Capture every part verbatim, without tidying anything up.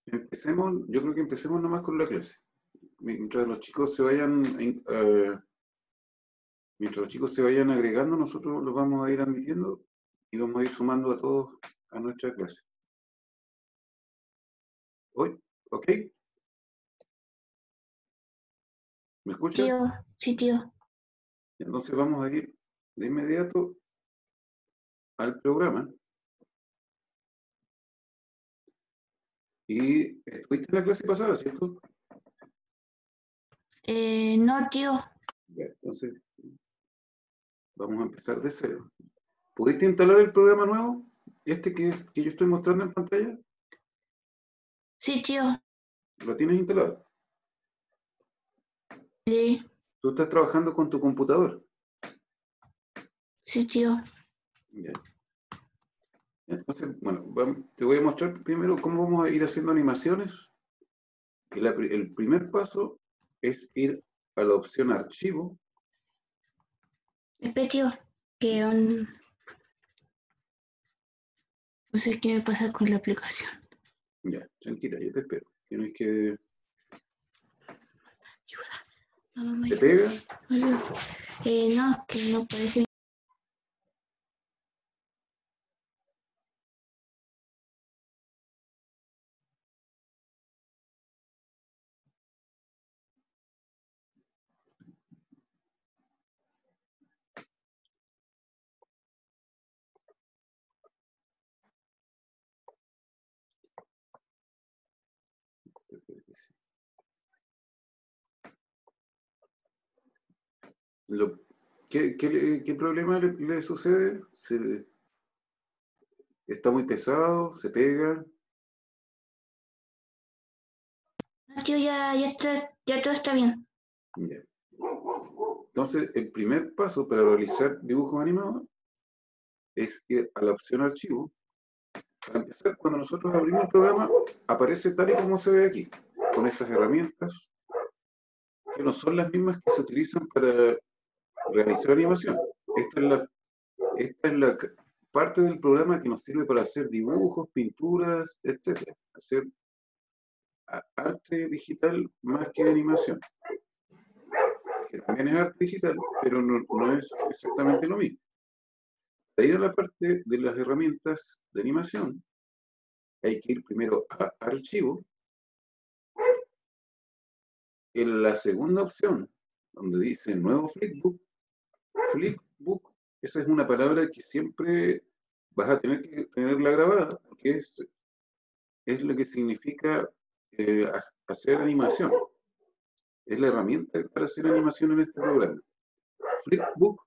Empecemos, yo creo que empecemos nomás con la clase. Mientras los chicos se vayan, eh, mientras los chicos se vayan agregando, nosotros los vamos a ir admitiendo y vamos a ir sumando a todos a nuestra clase. ¿Hoy? ¿Ok? ¿Me escuchas? Tío, sí, tío. Entonces vamos a ir de inmediato al programa. Y estuviste en la clase pasada, ¿cierto? Eh, no, tío. Ya, entonces vamos a empezar de cero. ¿Pudiste instalar el programa nuevo? Este que, que yo estoy mostrando en pantalla. Sí, tío. ¿Lo tienes instalado? Sí, ¿Tú estás trabajando con tu computador? sí, tío. Ya. Entonces, bueno, vamos- te voy a mostrar primero cómo vamos a ir haciendo animaciones. Y la pri- el primer paso es ir a la opción archivo. Espera, tío. Que um, no sé qué me pasa con la aplicación. Ya, tranquila, yo te espero. Tienes que... Ayuda. No, mamá, ¿Te ayuda. pega? Ayuda. Eh, no, que no parece. Lo- ¿qué, qué le- qué problema le, le sucede? ¿Se- ¿Está muy pesado? ¿Se pega? No, tío, ya, ya está, ya todo está bien. Ya. Entonces, el primer paso para realizar dibujos animados es ir a la opción archivo. Para empezar, cuando nosotros abrimos el programa, aparece tal y como se ve aquí, con estas herramientas, que no son las mismas que se utilizan para realizar animación. Esta es la, esta es la c- parte del programa que nos sirve para hacer dibujos, pinturas, etcétera. Hacer a- arte digital más que animación, que también es arte digital, pero no, no es exactamente lo mismo. Para ir a la parte de las herramientas de animación, hay que ir primero a archivo. En la segunda opción, donde dice nuevo flipbook, flipbook, esa es una palabra que siempre vas a tener que tenerla grabada, porque es, es lo que significa eh, ha- hacer animación. Es la herramienta para hacer animación en este programa. Flipbook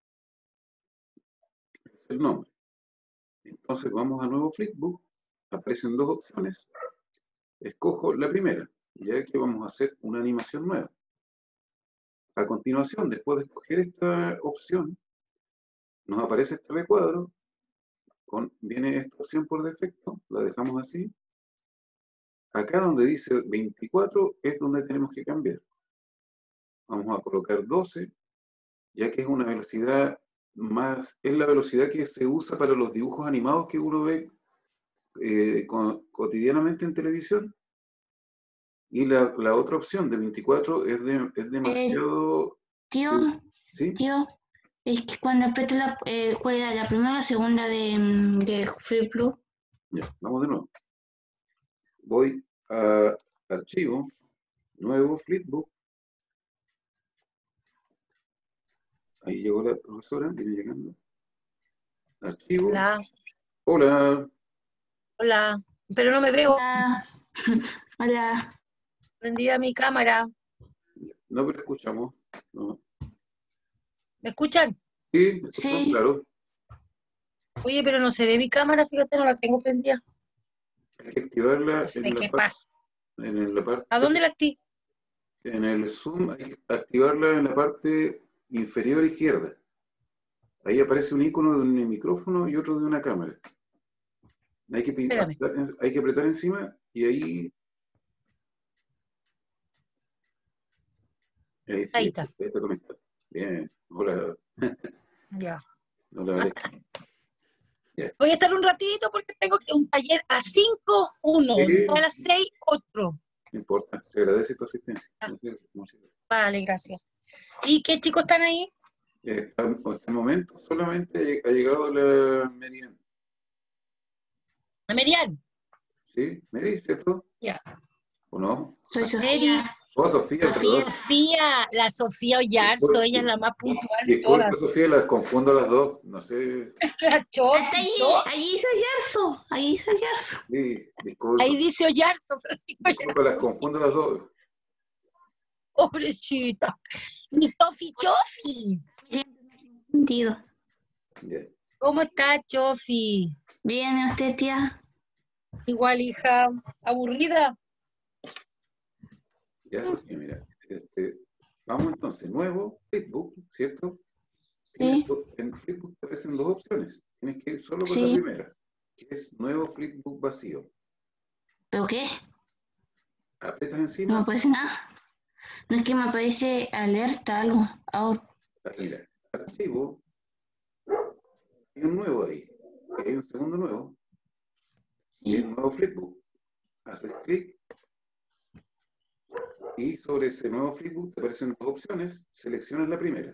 es el nombre. Entonces vamos a nuevo flipbook, aparecen dos opciones, escojo la primera, ya que vamos a hacer una animación nueva. A continuación, después de escoger esta opción, nos aparece este recuadro. Con, viene esta opción por defecto, la dejamos así. Acá donde dice veinticuatro es donde tenemos que cambiar. Vamos a colocar doce, ya que es una velocidad más, es la velocidad que se usa para los dibujos animados que uno ve eh, co- cotidianamente en televisión. Y la, la otra opción de veinticuatro es, de, es Eh, demasiado... tío, eh, ¿sí? tío. Es que cuando aprieto la, eh, ¿cuál era? La primera o la segunda de, mm, de Flip Blue. Ya, vamos de nuevo. Voy a archivo, nuevo flipbook. Ahí llegó la profesora, viene llegando. Archivo. Hola, Hola. hola, pero no me veo. Hola. Hola. Prendida mi cámara. No, pero escuchamos. No. ¿Me escuchan? Sí, escuchamos, Sí. claro. Oye, pero no se ve mi cámara, fíjate, no la tengo prendida. Hay que activarla No sé en la qué parte, pasa. en la parte, ¿A dónde la activo? en el zoom, hay que activarla en la parte inferior izquierda. Ahí aparece un icono de un micrófono y otro de una cámara. Hay que, pi- Espérame. apretar, en- hay que apretar encima y ahí, ahí sí, Ahí ahí está. está conectado. Bien. Hola. Ya. Hola, Alex. Ya. Voy a estar un ratito porque tengo que un taller a cinco, uno, Sí. a las seis, otro. No importa, se agradece tu asistencia. Ah. No sé cómo se- Vale, gracias. ¿Y qué chicos están ahí? Eh, hasta hasta el momento solamente ha llegado la Merian. A Merian. ¿Sí? ¿Meri, cierto? Ya. ¿O no? Soy Mary. Sofía. Oh, Sofía, Sofía. perdón. Sofía, la Sofía Ollarzo, ella es la más puntual de Disculpa, todas. Sofía, las confundo las dos. No sé. La Chofi, Hasta allí, Chofi. allí hizo Yarzo. Allí hizo Yarzo. Sí, disculpa. Ahí dice Ollarzo, Francisco Disculpa, las confundo las dos. pobrecita. Mi Tofi Chofi. Sentido. Ya. ¿Cómo está Chofi? Bien, ¿y usted, tía? Igual, hija, aburrida. Ya, Sofía, mira. Este, vamos entonces, nuevo Facebook, ¿cierto? Sí. En Facebook te aparecen dos opciones. Tienes que ir solo por Sí. la primera, que es nuevo flipbook vacío. ¿Pero qué? Apretas No me encima, aparece nada. No es que me aparece alerta, algo. Ahora. mira, archivo, hay un nuevo ahí, hay un segundo nuevo, y Sí. el nuevo flipbook. Haces clic y sobre ese nuevo flipbook te aparecen dos opciones, seleccionas la primera.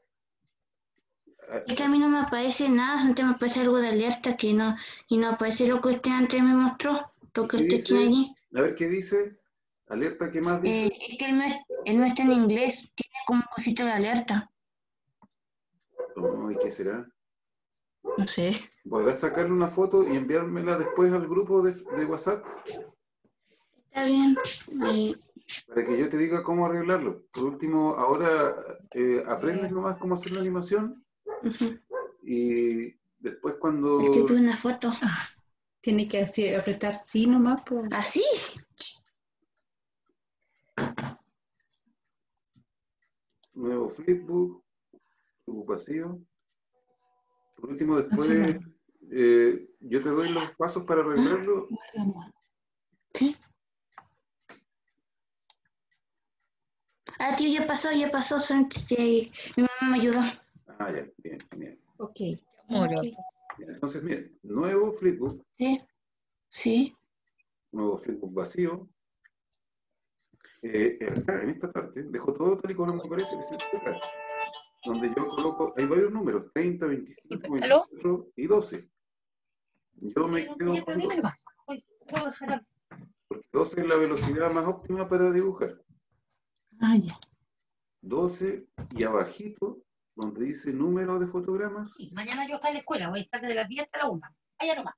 Es que a mí no me aparece nada, antes me aparece algo de alerta que no, y no aparece lo que usted antes me mostró, lo que ¿Qué usted tiene dice? allí. A ver qué dice. Alerta, ¿qué más dice? Eh, es que él no, es- él no está en inglés, tiene como un cosito de alerta. Oh, ¿y qué será? No sé. ¿Podrás sacarle una foto y enviármela después al grupo de, de WhatsApp Está bien. Eh, para que yo te diga cómo arreglarlo? Por último, ahora eh, aprendes nomás cómo hacer la animación ujú. y después Estoy cuando viendo una foto. Tiene que así, apretar sí nomás. Pues. ¿Así? nuevo flipbook, flipbook vacío. Por último, después Nacional. eh, yo te doy los pasos para arreglarlo. ¿Qué? Ah, tío, ya pasó, ya pasó. Son, eh, mi mamá me ayudó. Ah, ya, bien, bien. Ok. Amoroso. Bien, entonces, miren, nuevo flipbook, Sí. Sí. nuevo flipbook vacío. Eh, acá, en esta parte, dejo todo tal y como me parece que se acá, donde yo coloco, hay varios números, treinta, veinticinco, ¿Aló? veinticuatro y doce. Yo me quedo Ya, pero con dime doce, nomás. Oye, puedo dejar. porque doce es la velocidad más óptima para dibujar. Ah, ya. doce y abajito, donde dice número de fotogramas, Sí, mañana yo estoy en la escuela, voy a estar desde las diez hasta la una. Allá nomás.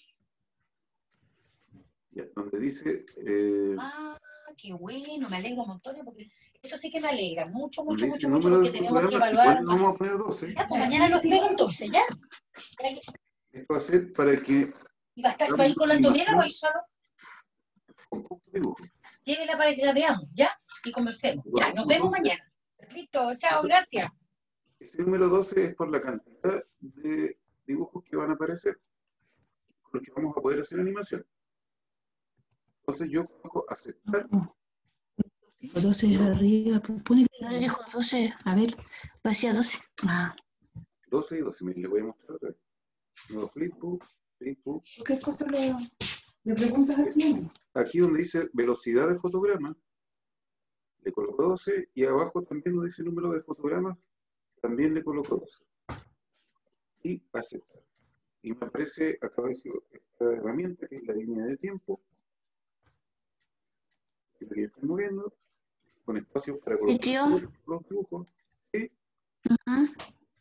ya, donde dice, eh, Ah, qué bueno, me alegro un montón porque eso sí que me alegra, mucho, donde mucho, dice mucho, mucho, número de porque tenemos que fotogramas, igual evaluar. le vamos a poner doce. Ya, pues mañana lo espero entonces, ¿ya? Esto va a ser para que ¿Y va a estar ahí con la Antonella o ahí solo? con poco dibujo. Llévela para que la veamos, ¿ya? Y conversemos. Ya, nos vemos mañana. Listo, chao, gracias. Ese número doce es por la cantidad de dibujos que van a aparecer, porque vamos a poder hacer animación. Entonces yo coloco aceptar. doce arriba. pues, Pone. No le dijo doce. A ver, vacía doce. Ah, doce y doce, miren, le voy a mostrar otra vez. Nuevo flipbook, flipbook. ¿qué cosa le, le preguntas al tiempo? Aquí donde dice velocidad de fotograma, le coloco doce y abajo también donde dice número de fotogramas, también le coloco doce. Y aceptar. Y me aparece acá abajo esta herramienta que es la línea de tiempo, que es la que yo estoy moviendo, con espacios para ¿Sí, colocar tío? los, los dibujos, ¿sí? Ujú.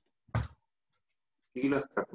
Y las capas.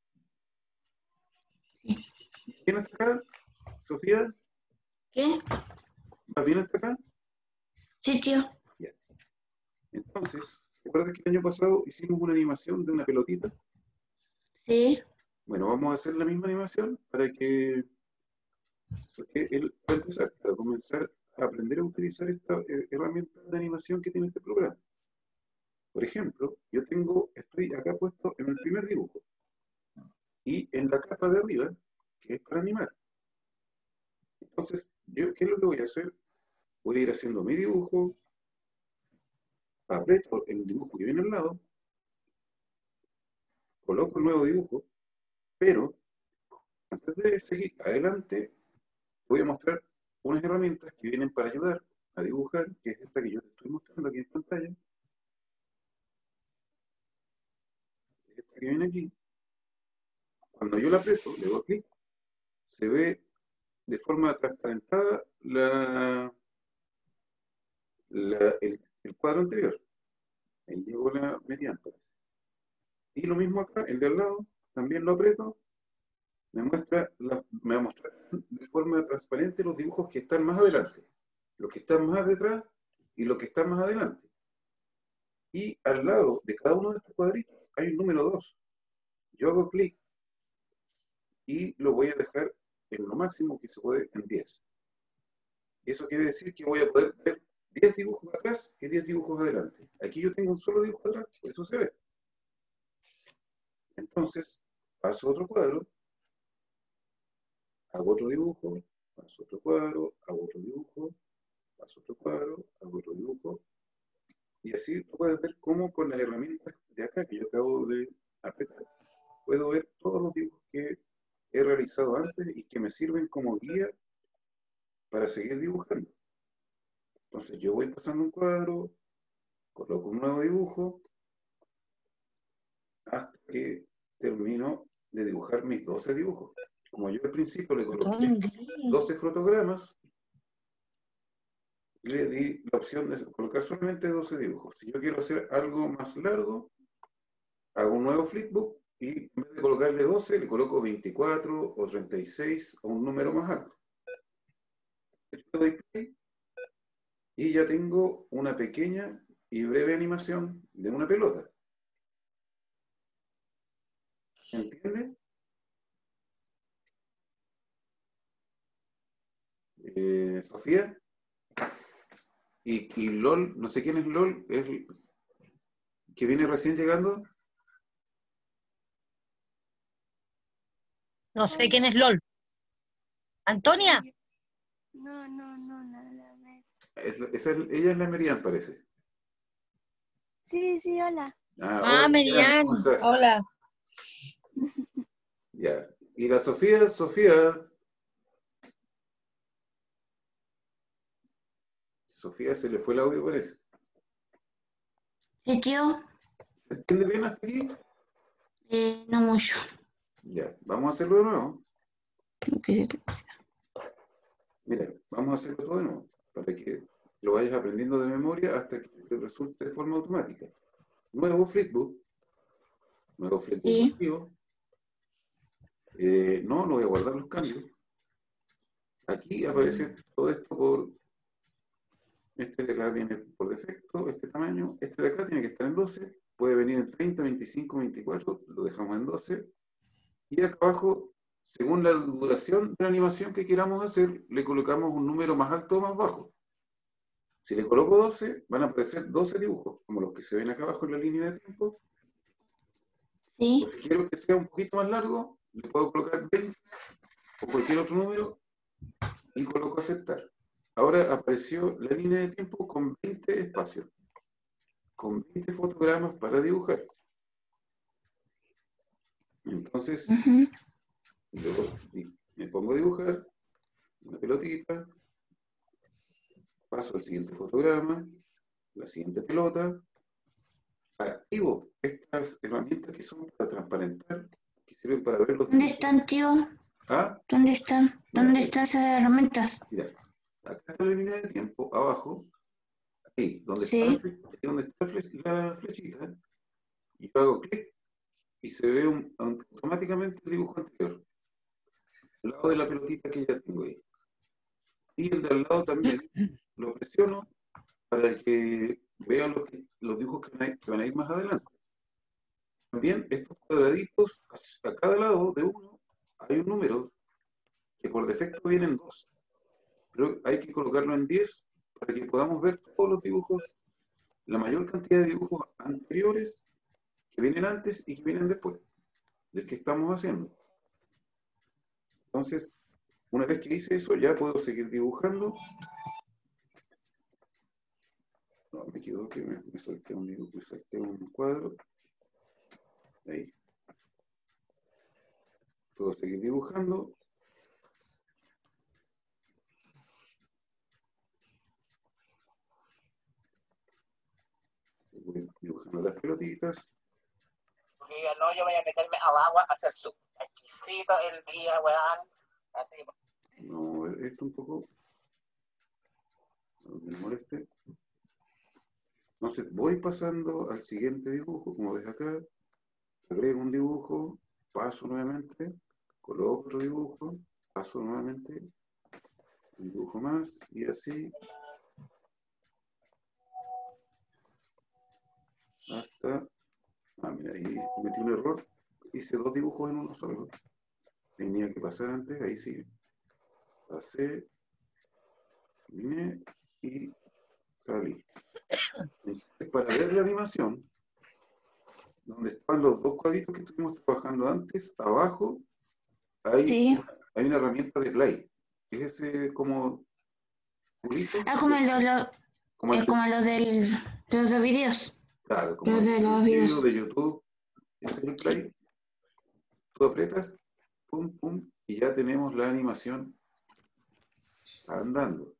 Sí. ¿Bien hasta acá, Sofía? ¿Qué? ¿Va bien hasta acá? Sí, tío. Ya. Entonces, ¿recuerdas que el año pasado hicimos una animación de una pelotita? Sí. Bueno, vamos a hacer la misma animación para que, porque él, para empezar, para comenzar a aprender a utilizar esta eh, herramienta de animación que tiene este programa. Por ejemplo, yo tengo, estoy acá puesto en el primer dibujo y en la capa de arriba, que es para animar. Entonces, yo, ¿qué es lo que voy a hacer? Voy a ir haciendo mi dibujo, aprieto el dibujo que viene al lado, coloco el nuevo dibujo, Pero, antes de seguir adelante, voy a mostrar unas herramientas que vienen para ayudar a dibujar, que es esta que yo te estoy mostrando aquí en pantalla. Esta que viene aquí. Cuando yo la aprieto, le doy clic, se ve de forma transparentada la, la- el, el cuadro anterior. Ahí llegó la mediana, parece. Y lo mismo acá, el de al lado, también lo aprieto, me muestra la- me va a mostrar de forma transparente los dibujos que están más adelante, los que están más detrás y los que están más adelante. Y al lado de cada uno de estos cuadritos hay un número dos. Yo hago clic y lo voy a dejar en lo máximo que se puede en diez. Eso quiere decir que voy a poder ver diez dibujos atrás y diez dibujos adelante. Aquí yo tengo un solo dibujo atrás, por eso se ve. Entonces, paso a otro cuadro, hago otro dibujo, paso a otro cuadro, hago otro dibujo, paso a otro cuadro, hago otro dibujo. Y así tú puedes ver cómo con las herramientas de acá que yo acabo de apretar, puedo ver todos los dibujos que he realizado antes y que me sirven como guía para seguir dibujando. Entonces yo voy pasando un cuadro, coloco un nuevo dibujo, hasta que termino de dibujar mis doce dibujos. Como yo al principio le coloqué doce fotogramas, le di la opción de colocar solamente doce dibujos. Si yo quiero hacer algo más largo, hago un nuevo flipbook y en vez de colocarle doce, le coloco veinticuatro o treinta y seis o un número más alto. Le doy play y ya tengo una pequeña y breve animación de una pelota. ¿Se entiende? Eh, Sofía. Y, y LOL, no sé quién es LOL, es el que viene recién llegando. No sé quién es LOL. ¿Antonia? No, no, no, no, no, no. Es, esa es- ella es la Merian, parece. Sí, sí, hola. Ah, Ah, hola, Merian, Merian. ¿cómo estás? Hola. Ya. Y la Sofía, Sofía. Sofía se le fue el audio, parece. Sí, tío, ¿Se entiende bien hasta aquí? eh, no mucho. Ya, vamos a hacerlo de nuevo. Ok. Mira, vamos a hacerlo todo de nuevo, para que lo vayas aprendiendo de memoria hasta que te resulte de forma automática. Nuevo flipbook. Nuevo flipbook Sí. vacío. Eh, no, no voy a guardar los cambios. Aquí aparece todo esto por... Este de acá viene por defecto, este tamaño. Este de acá tiene que estar en doce. Puede venir en treinta, veinticinco, veinticuatro. Lo dejamos en doce. Y acá abajo, según la duración de la animación que queramos hacer, le colocamos un número más alto o más bajo. Si le coloco doce, van a aparecer doce dibujos, como los que se ven acá abajo en la línea de tiempo. Sí. O si quiero que sea un poquito más largo, le puedo colocar veinte o cualquier otro número y coloco aceptar. Ahora apareció la línea de tiempo con veinte espacios, con veinte fotogramas para dibujar. Entonces, Ujú. yo me pongo a dibujar una pelotita, paso al siguiente fotograma, la siguiente pelota, activo estas herramientas que son para transparentar, que sirven para ver los ¿Dónde dibujos. están, tío? Ah, ¿Dónde están? mira, ¿Dónde están esas herramientas? mira, acá está la línea de tiempo, abajo, ahí, donde está, Sí. la, donde está la flechita, y yo hago clic y se ve un, automáticamente el dibujo anterior, al lado de la pelotita que ya tengo ahí. Y el de al lado también, lo presiono para que vean los, que, los dibujos que van, a, que van a ir más adelante. También estos cuadraditos, a cada lado de uno, hay un número que por defecto vienen dos. Pero hay que colocarlo en diez para que podamos ver todos los dibujos, la mayor cantidad de dibujos anteriores que vienen antes y que vienen después del que estamos haciendo. Entonces, una vez que hice eso, ya puedo seguir dibujando. No, me equivoqué, me, me salté un dibujo, me salté un cuadro. Ahí. Puedo seguir dibujando. Voy dibujando las pelotitas. Porque diga, no, yo voy a meterme al agua a hacer su exquisito el día, weón. Así. No, esto un poco. No me moleste. Entonces voy pasando al siguiente dibujo, como ves acá. Agrego un dibujo, paso nuevamente, coloco otro dibujo, paso nuevamente, un dibujo más, y así hasta, ah, mira, ahí metí un error, hice dos dibujos en uno solo, tenía que pasar antes, ahí sí, pasé, vine y salí. Entonces, para ver la animación, donde están los dos cuadritos que estuvimos trabajando antes, abajo, hay, Sí. hay una herramienta de play, es ese como culito, Ah, como el de los, como el eh, como los del, de los videos. claro, como Los el de los video videos. de YouTube, ese es el play, tú aprietas, pum, pum, y ya tenemos la animación andando.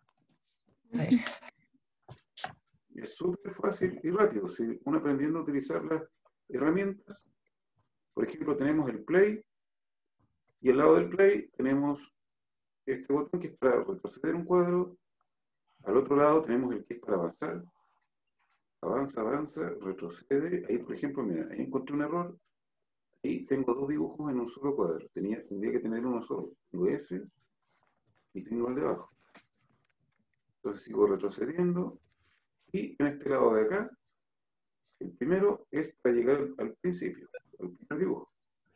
Es súper fácil y rápido, si uno aprendiendo a utilizar las herramientas, por ejemplo, tenemos el play, y al lado del play tenemos este botón que es para retroceder un cuadro, al otro lado tenemos el que es para avanzar, avanza, avanza, retrocede, ahí por ejemplo, mira, ahí encontré un error, ahí tengo dos dibujos en un solo cuadro, Tenía, tendría que tener uno solo, tengo ese y tengo el de abajo. Entonces sigo retrocediendo, y en este lado de acá, el primero es para llegar al, al principio, al primer dibujo.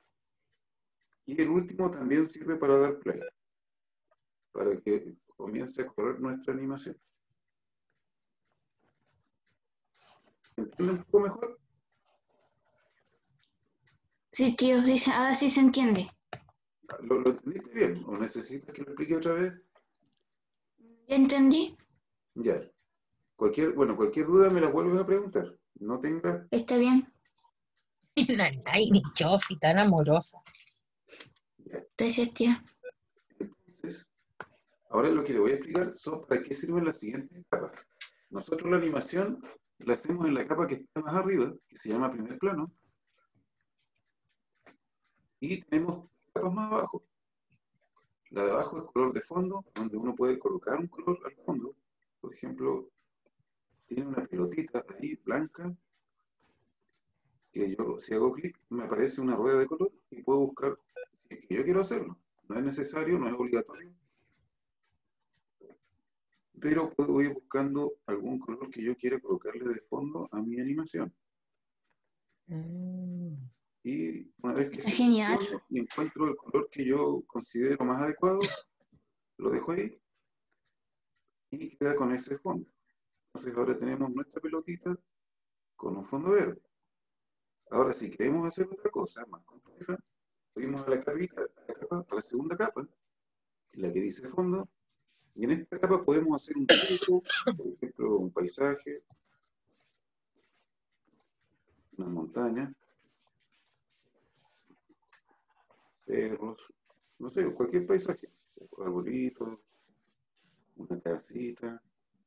Y el último también sirve para dar play, para que comience a correr nuestra animación. ¿Entienden un poco mejor? Sí, tío, dice, ahora sí se entiende. ¿Lo, lo entendiste bien? ¿O necesitas que lo explique otra vez? ¿Ya entendí? Ya. Cualquier, bueno, cualquier duda me la vuelves a preguntar. No tengas... Está bien. Ay, ni Chofi, tan amorosa. Ya. Gracias, tía. Entonces, ahora lo que te voy a explicar son para qué sirven las siguientes capas. Nosotros la animación la hacemos en la capa que está más arriba, que se llama primer plano, y tenemos capas más abajo. La de abajo es color de fondo, donde uno puede colocar un color al fondo. Por ejemplo, tiene una pelotita ahí blanca, que yo si hago clic me aparece una rueda de color y puedo buscar si es que yo quiero hacerlo. No es necesario, no es obligatorio, pero puedo ir buscando algún color que yo quiera colocarle de fondo a mi animación. Mm. Y una vez que Está genial. selecciono y encuentro el color que yo considero más adecuado, lo dejo ahí y queda con ese fondo. Entonces ahora tenemos nuestra pelotita con un fondo verde. Ahora si queremos hacer otra cosa más compleja, subimos a la capita, a la capa, a la segunda capa, la que dice fondo, y en esta capa podemos hacer un dibujo, por ejemplo, un paisaje, una montaña, cerros, no sé, cualquier paisaje, arbolitos, una casita,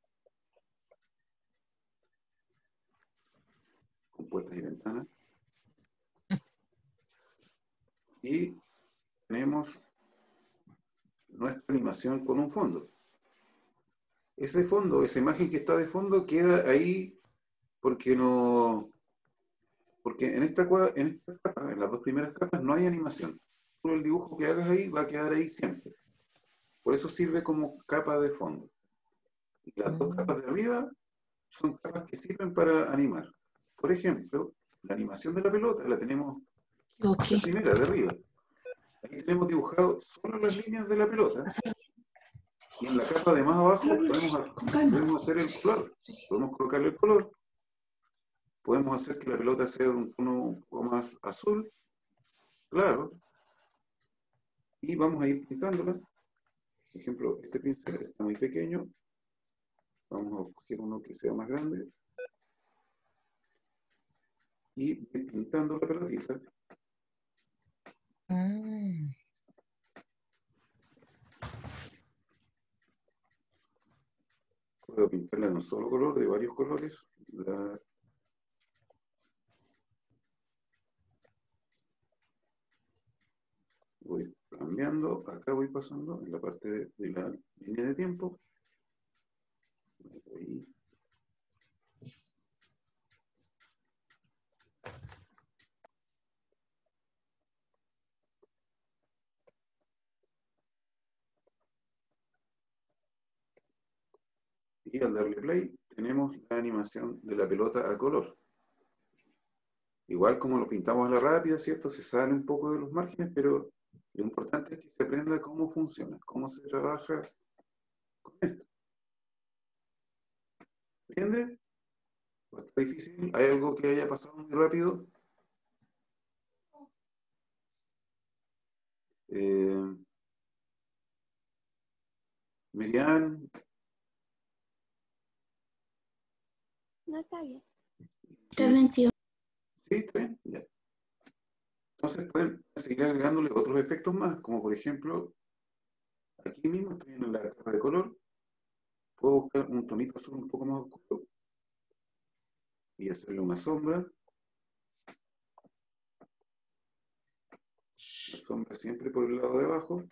con puertas y ventanas. Y tenemos nuestra animación con un fondo. Ese fondo, esa imagen que está de fondo queda ahí porque no, porque en esta, en esta capa, en las dos primeras capas no hay animación. Solo el dibujo que hagas ahí va a quedar ahí siempre. Por eso sirve como capa de fondo. Y las dos capas de arriba son capas que sirven para animar. Por ejemplo, la animación de la pelota la tenemos Ok. la primera de arriba. Ahí tenemos dibujado solo las líneas de la pelota. Y en la capa de más abajo podemos, podemos hacer el color. Podemos colocarle el color. Podemos hacer que la pelota sea de un tono un poco más azul. Claro. Y vamos a ir pintándola. Por ejemplo, este pincel está muy pequeño. Vamos a coger uno que sea más grande. Y ir pintando la pelotita. Mm. puedo pintarla de un solo color, de varios colores. La... Voy cambiando, acá voy pasando en la parte de, de la línea de tiempo. Ahí. Y al darle play, tenemos la animación de la pelota a color. Igual como lo pintamos a la rápida, ¿cierto? Se sale un poco de los márgenes, pero lo importante es que se aprenda cómo funciona, cómo se trabaja con esto. ¿Entiendes? ¿Está difícil? ¿Hay algo que haya pasado muy rápido? Eh, Miriam, No está bien. Está vencido. ¿sí? ¿Está bien? Ya. Entonces pueden seguir agregándole otros efectos más, como por ejemplo, aquí mismo estoy en la capa de color, puedo buscar un tonito azul un poco más oscuro y hacerle una sombra. La sombra siempre por el lado de abajo.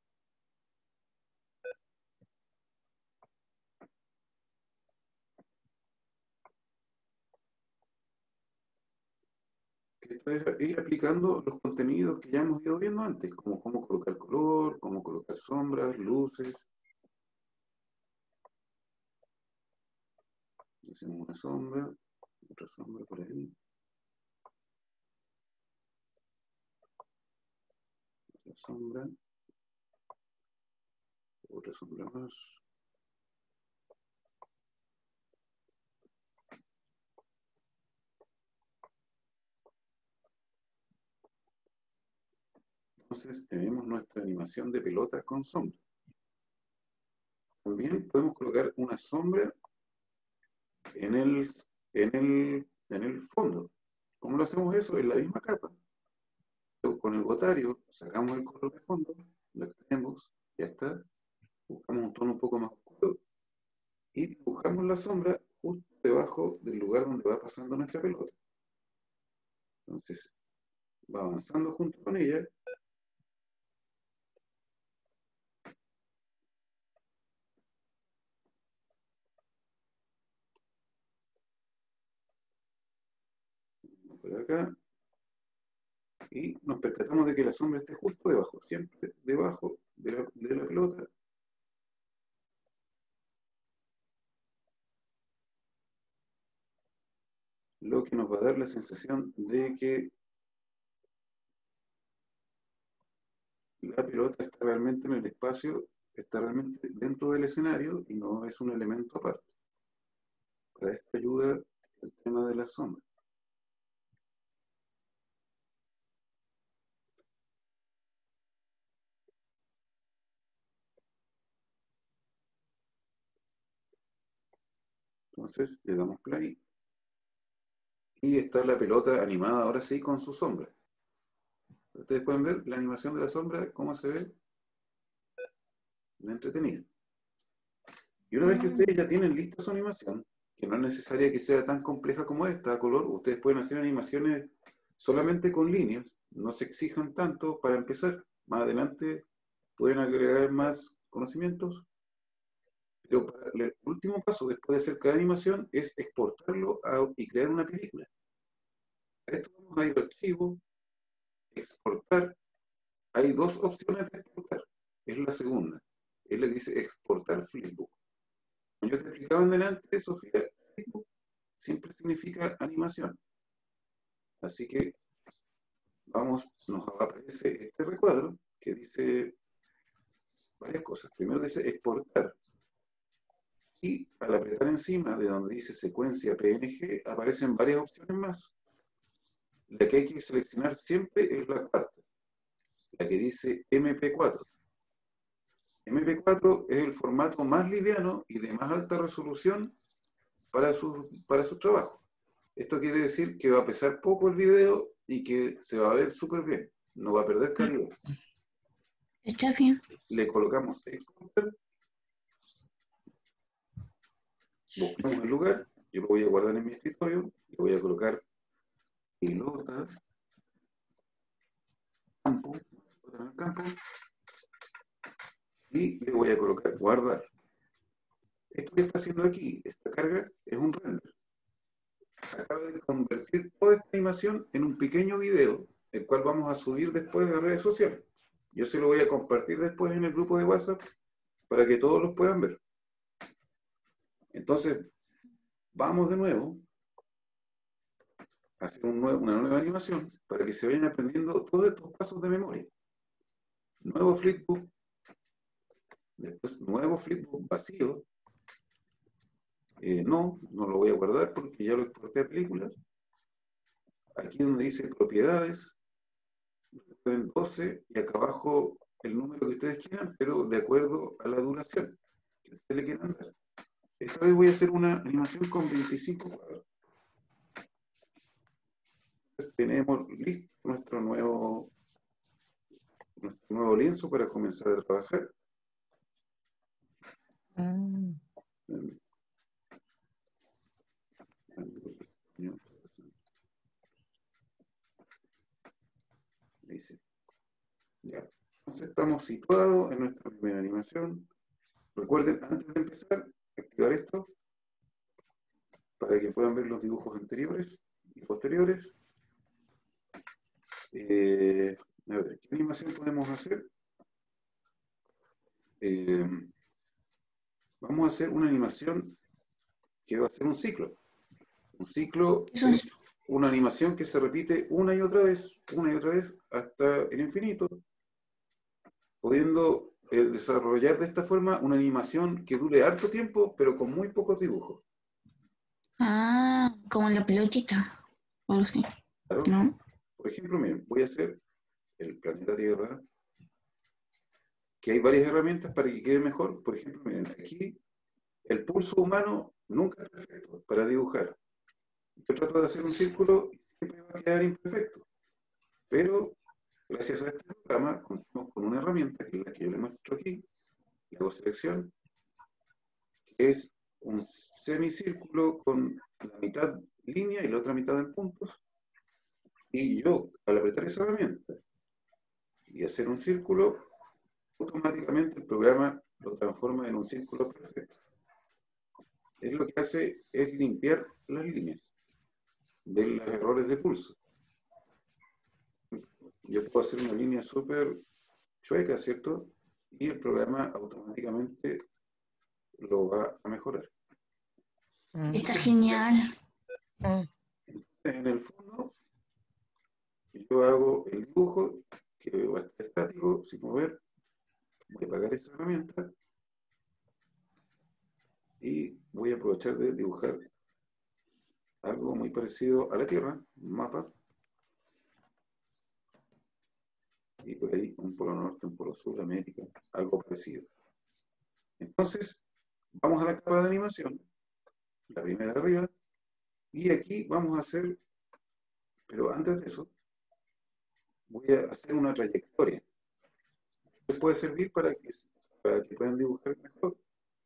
Esto es ir aplicando los contenidos que ya hemos ido viendo antes, como cómo colocar color, cómo colocar sombras, luces. Hacemos una sombra, otra sombra por ahí. Otra sombra. Otra sombra más. Entonces tenemos nuestra animación de pelota con sombra. También podemos colocar una sombra en el, en el, en el fondo. ¿Cómo lo hacemos eso? En la misma capa. Luego, con el botario sacamos el color de fondo, lo extendemos, ya está. Buscamos un tono un poco más oscuro y dibujamos la sombra justo debajo del lugar donde va pasando nuestra pelota. Entonces, va avanzando junto con ella. Por acá. Y nos percatamos de que la sombra esté justo debajo, siempre debajo de la, de la pelota. Lo que nos va a dar la sensación de que la pelota está realmente en el espacio, está realmente dentro del escenario y no es un elemento aparte. Para esto ayuda el tema de la sombra. Entonces le damos play y está la pelota animada ahora sí con su sombra. Ustedes pueden ver la animación de la sombra, cómo se ve. Entretenida. Y una vez que ustedes ya tienen lista su animación, que no es necesaria que sea tan compleja como esta, a color, ustedes pueden hacer animaciones solamente con líneas, no se exijan tanto para empezar. Más adelante pueden agregar más conocimientos, pero para el último paso después de hacer cada animación es exportarlo a, y crear una película. Para esto vamos a ir a archivo, exportar. Hay dos opciones de exportar. Es la segunda. Él le dice exportar flipbook. Como yo te explicaba en delante, Sofía, flipbook siempre significa animación. Así que vamos, nos aparece este recuadro que dice varias cosas. Primero dice exportar. Y al apretar encima de donde dice secuencia P N G, aparecen varias opciones más. La que hay que seleccionar siempre es la cuarta, la que dice M P cuatro. M P cuatro es el formato más liviano y de más alta resolución para su, para su trabajo. Esto quiere decir que va a pesar poco el video y que se va a ver súper bien, no va a perder calidad. Está bien. Le colocamos exportar. buscamos el lugar, yo lo voy a guardar en mi escritorio, le voy a colocar pilotas, campo, en el campo, y le voy a colocar guardar. Esto que está haciendo aquí, esta carga, es un render. Acaba de convertir toda esta animación en un pequeño video, el cual vamos a subir después de las redes sociales. Yo se lo voy a compartir después en el grupo de WhatsApp para que todos los puedan ver. Entonces, vamos de nuevo a hacer un nuevo, una nueva animación para que se vayan aprendiendo todos estos pasos de memoria. Nuevo flipbook, después nuevo flipbook vacío. Eh, no, no lo voy a guardar porque ya lo exporté a películas. Aquí donde dice propiedades, doce, y acá abajo el número que ustedes quieran, pero de acuerdo a la duración que ustedes le quieran dar. Esta vez voy a hacer una animación con veinticinco cuadros. Entonces, tenemos listo nuestro nuevo, nuestro nuevo lienzo para comenzar a trabajar. Mm. Dice, ya. Entonces estamos situados en nuestra primera animación. Recuerden, antes de empezar, activar esto para que puedan ver los dibujos anteriores y posteriores. Eh, a ver, ¿qué animación podemos hacer? Eh, vamos a hacer una animación que va a ser un ciclo. Un ciclo Eso es es. una animación que se repite una y otra vez, una y otra vez, hasta el infinito, pudiendo eh, desarrollar de esta forma una animación que dure harto tiempo, pero con muy pocos dibujos. Ah, como la pelotita. O algo así, ¿Claro? ¿no? Por ejemplo, miren, voy a hacer el planeta Tierra, que hay varias herramientas para que quede mejor. Por ejemplo, miren, aquí el pulso humano nunca es perfecto para dibujar. Yo trato de hacer un círculo y siempre va a quedar imperfecto. Pero gracias a este programa contamos con una herramienta que es la que yo le muestro aquí. Le hago selección, que es un semicírculo con la mitad línea y la otra mitad en puntos. Y yo, al apretar esa herramienta y hacer un círculo, automáticamente el programa lo transforma en un círculo perfecto. Es lo que hace es limpiar las líneas de los errores de pulso. Yo puedo hacer una línea súper chueca, ¿cierto? Y el programa automáticamente lo va a mejorar. Mm. Está genial. Mm. En el fondo, yo hago el dibujo que va a estar estático, sin mover. Voy a apagar esta herramienta y voy a aprovechar de dibujar algo muy parecido a la Tierra, un mapa. Y por ahí un polo norte, un polo sur, América, algo parecido. Entonces, vamos a la capa de animación, la primera de arriba, y aquí vamos a hacer, pero antes de eso, voy a hacer una trayectoria. Les puede servir para que, para que puedan dibujar mejor.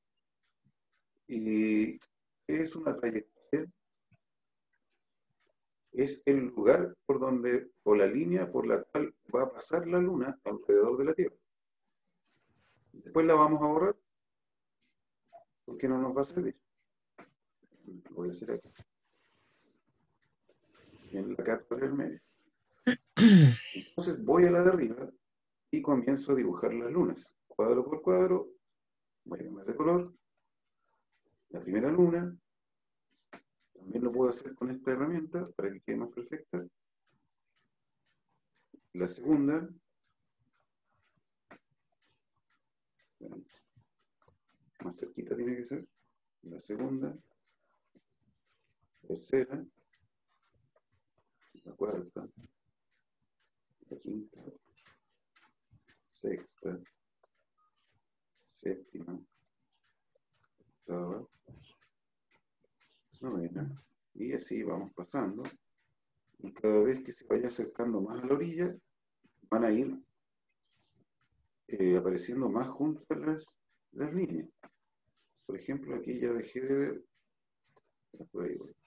¿Y qué es una trayectoria? Es el lugar por donde, o la línea por la cual va a pasar la Luna alrededor de la Tierra. Después la vamos a borrar, porque no nos va a servir. Lo voy a hacer aquí, en la capa del medio. Entonces voy a la de arriba y comienzo a dibujar las lunas. Cuadro por cuadro, voy a cambiar de color. La primera luna, también lo puedo hacer con esta herramienta para que quede más perfecta. La segunda, más cerquita tiene que ser. La segunda, tercera, la cuarta, la quinta, sexta, séptima, octava, novena, y así vamos pasando. Y cada vez que se vaya acercando más a la orilla, van a ir eh, apareciendo más juntas las, las líneas. Por ejemplo, aquí ya dejé de ver Por ahí voy.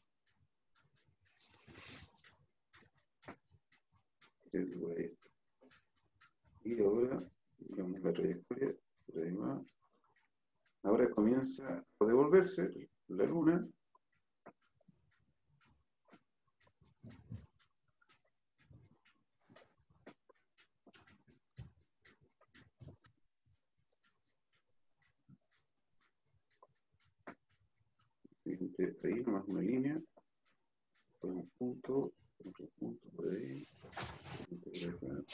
Por ahí. Y ahora, digamos la trayectoria, por ahí va. Ahora comienza a devolverse la luna. Siguiente, ahí nomás una línea. Un punto, otro punto por ahí. Por acá.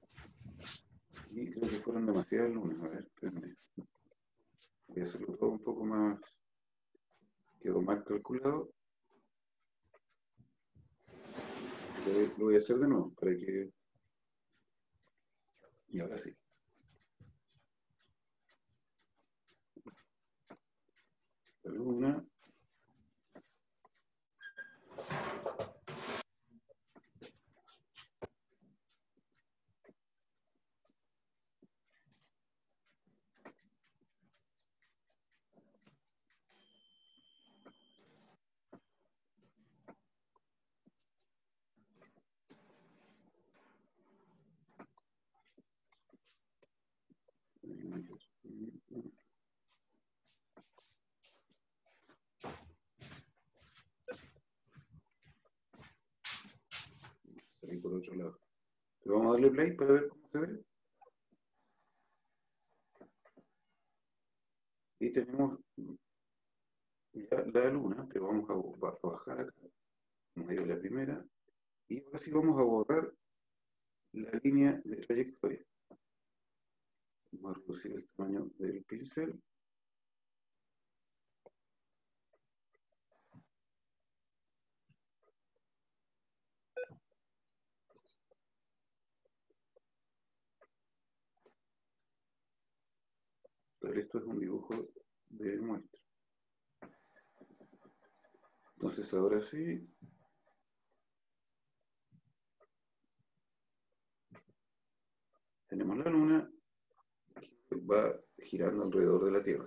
Y creo que fueron demasiadas lunas. A ver, espérenme. Voy a hacerlo todo un poco más. Quedó mal calculado. Lo, lo voy a hacer de nuevo para que. Y ahora sí. La luna. Salí por otro lado. Pero vamos a darle play para ver cómo se ve. Y tenemos ya la luna, pero vamos a bajar acá, medio de la primera, y ahora sí vamos a borrar la línea de trayectoria. Vamos a reducir el tamaño del pincel. Pero esto es un dibujo de muestra. Entonces ahora sí. Tenemos la luna que va girando alrededor de la Tierra.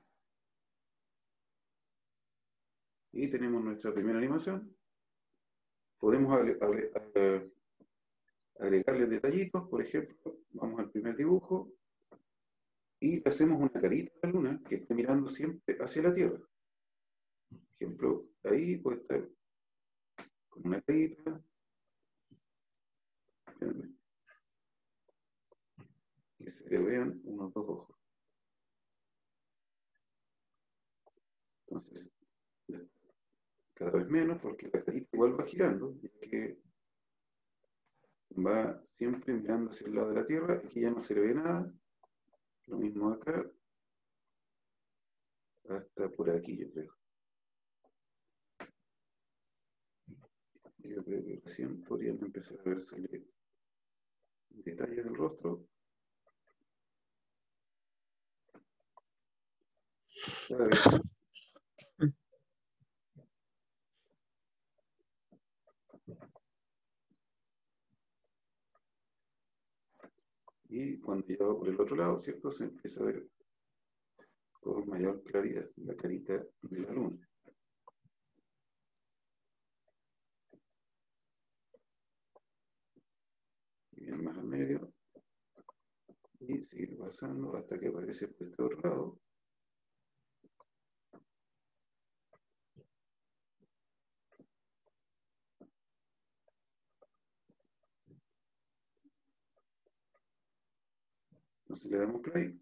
Y tenemos nuestra primera animación. Podemos agregarle detallitos, por ejemplo, vamos al primer dibujo y le hacemos una carita a la luna que esté mirando siempre hacia la Tierra. Por ejemplo, ahí puede estar con una carita. Que se le vean unos dos ojos. Entonces, cada vez menos, porque la carita igual va girando, ya que va siempre mirando hacia el lado de la Tierra, aquí ya no se le ve nada. Lo mismo acá, hasta por aquí, yo creo. Yo creo que recién podrían empezar a versele detalles del rostro. A ver. Y cuando ya va por el otro lado, ¿cierto? Se empieza a ver con mayor claridad la carita de la luna. Y bien más al medio. Y seguir pasando hasta que aparece por este otro lado. Entonces le damos play.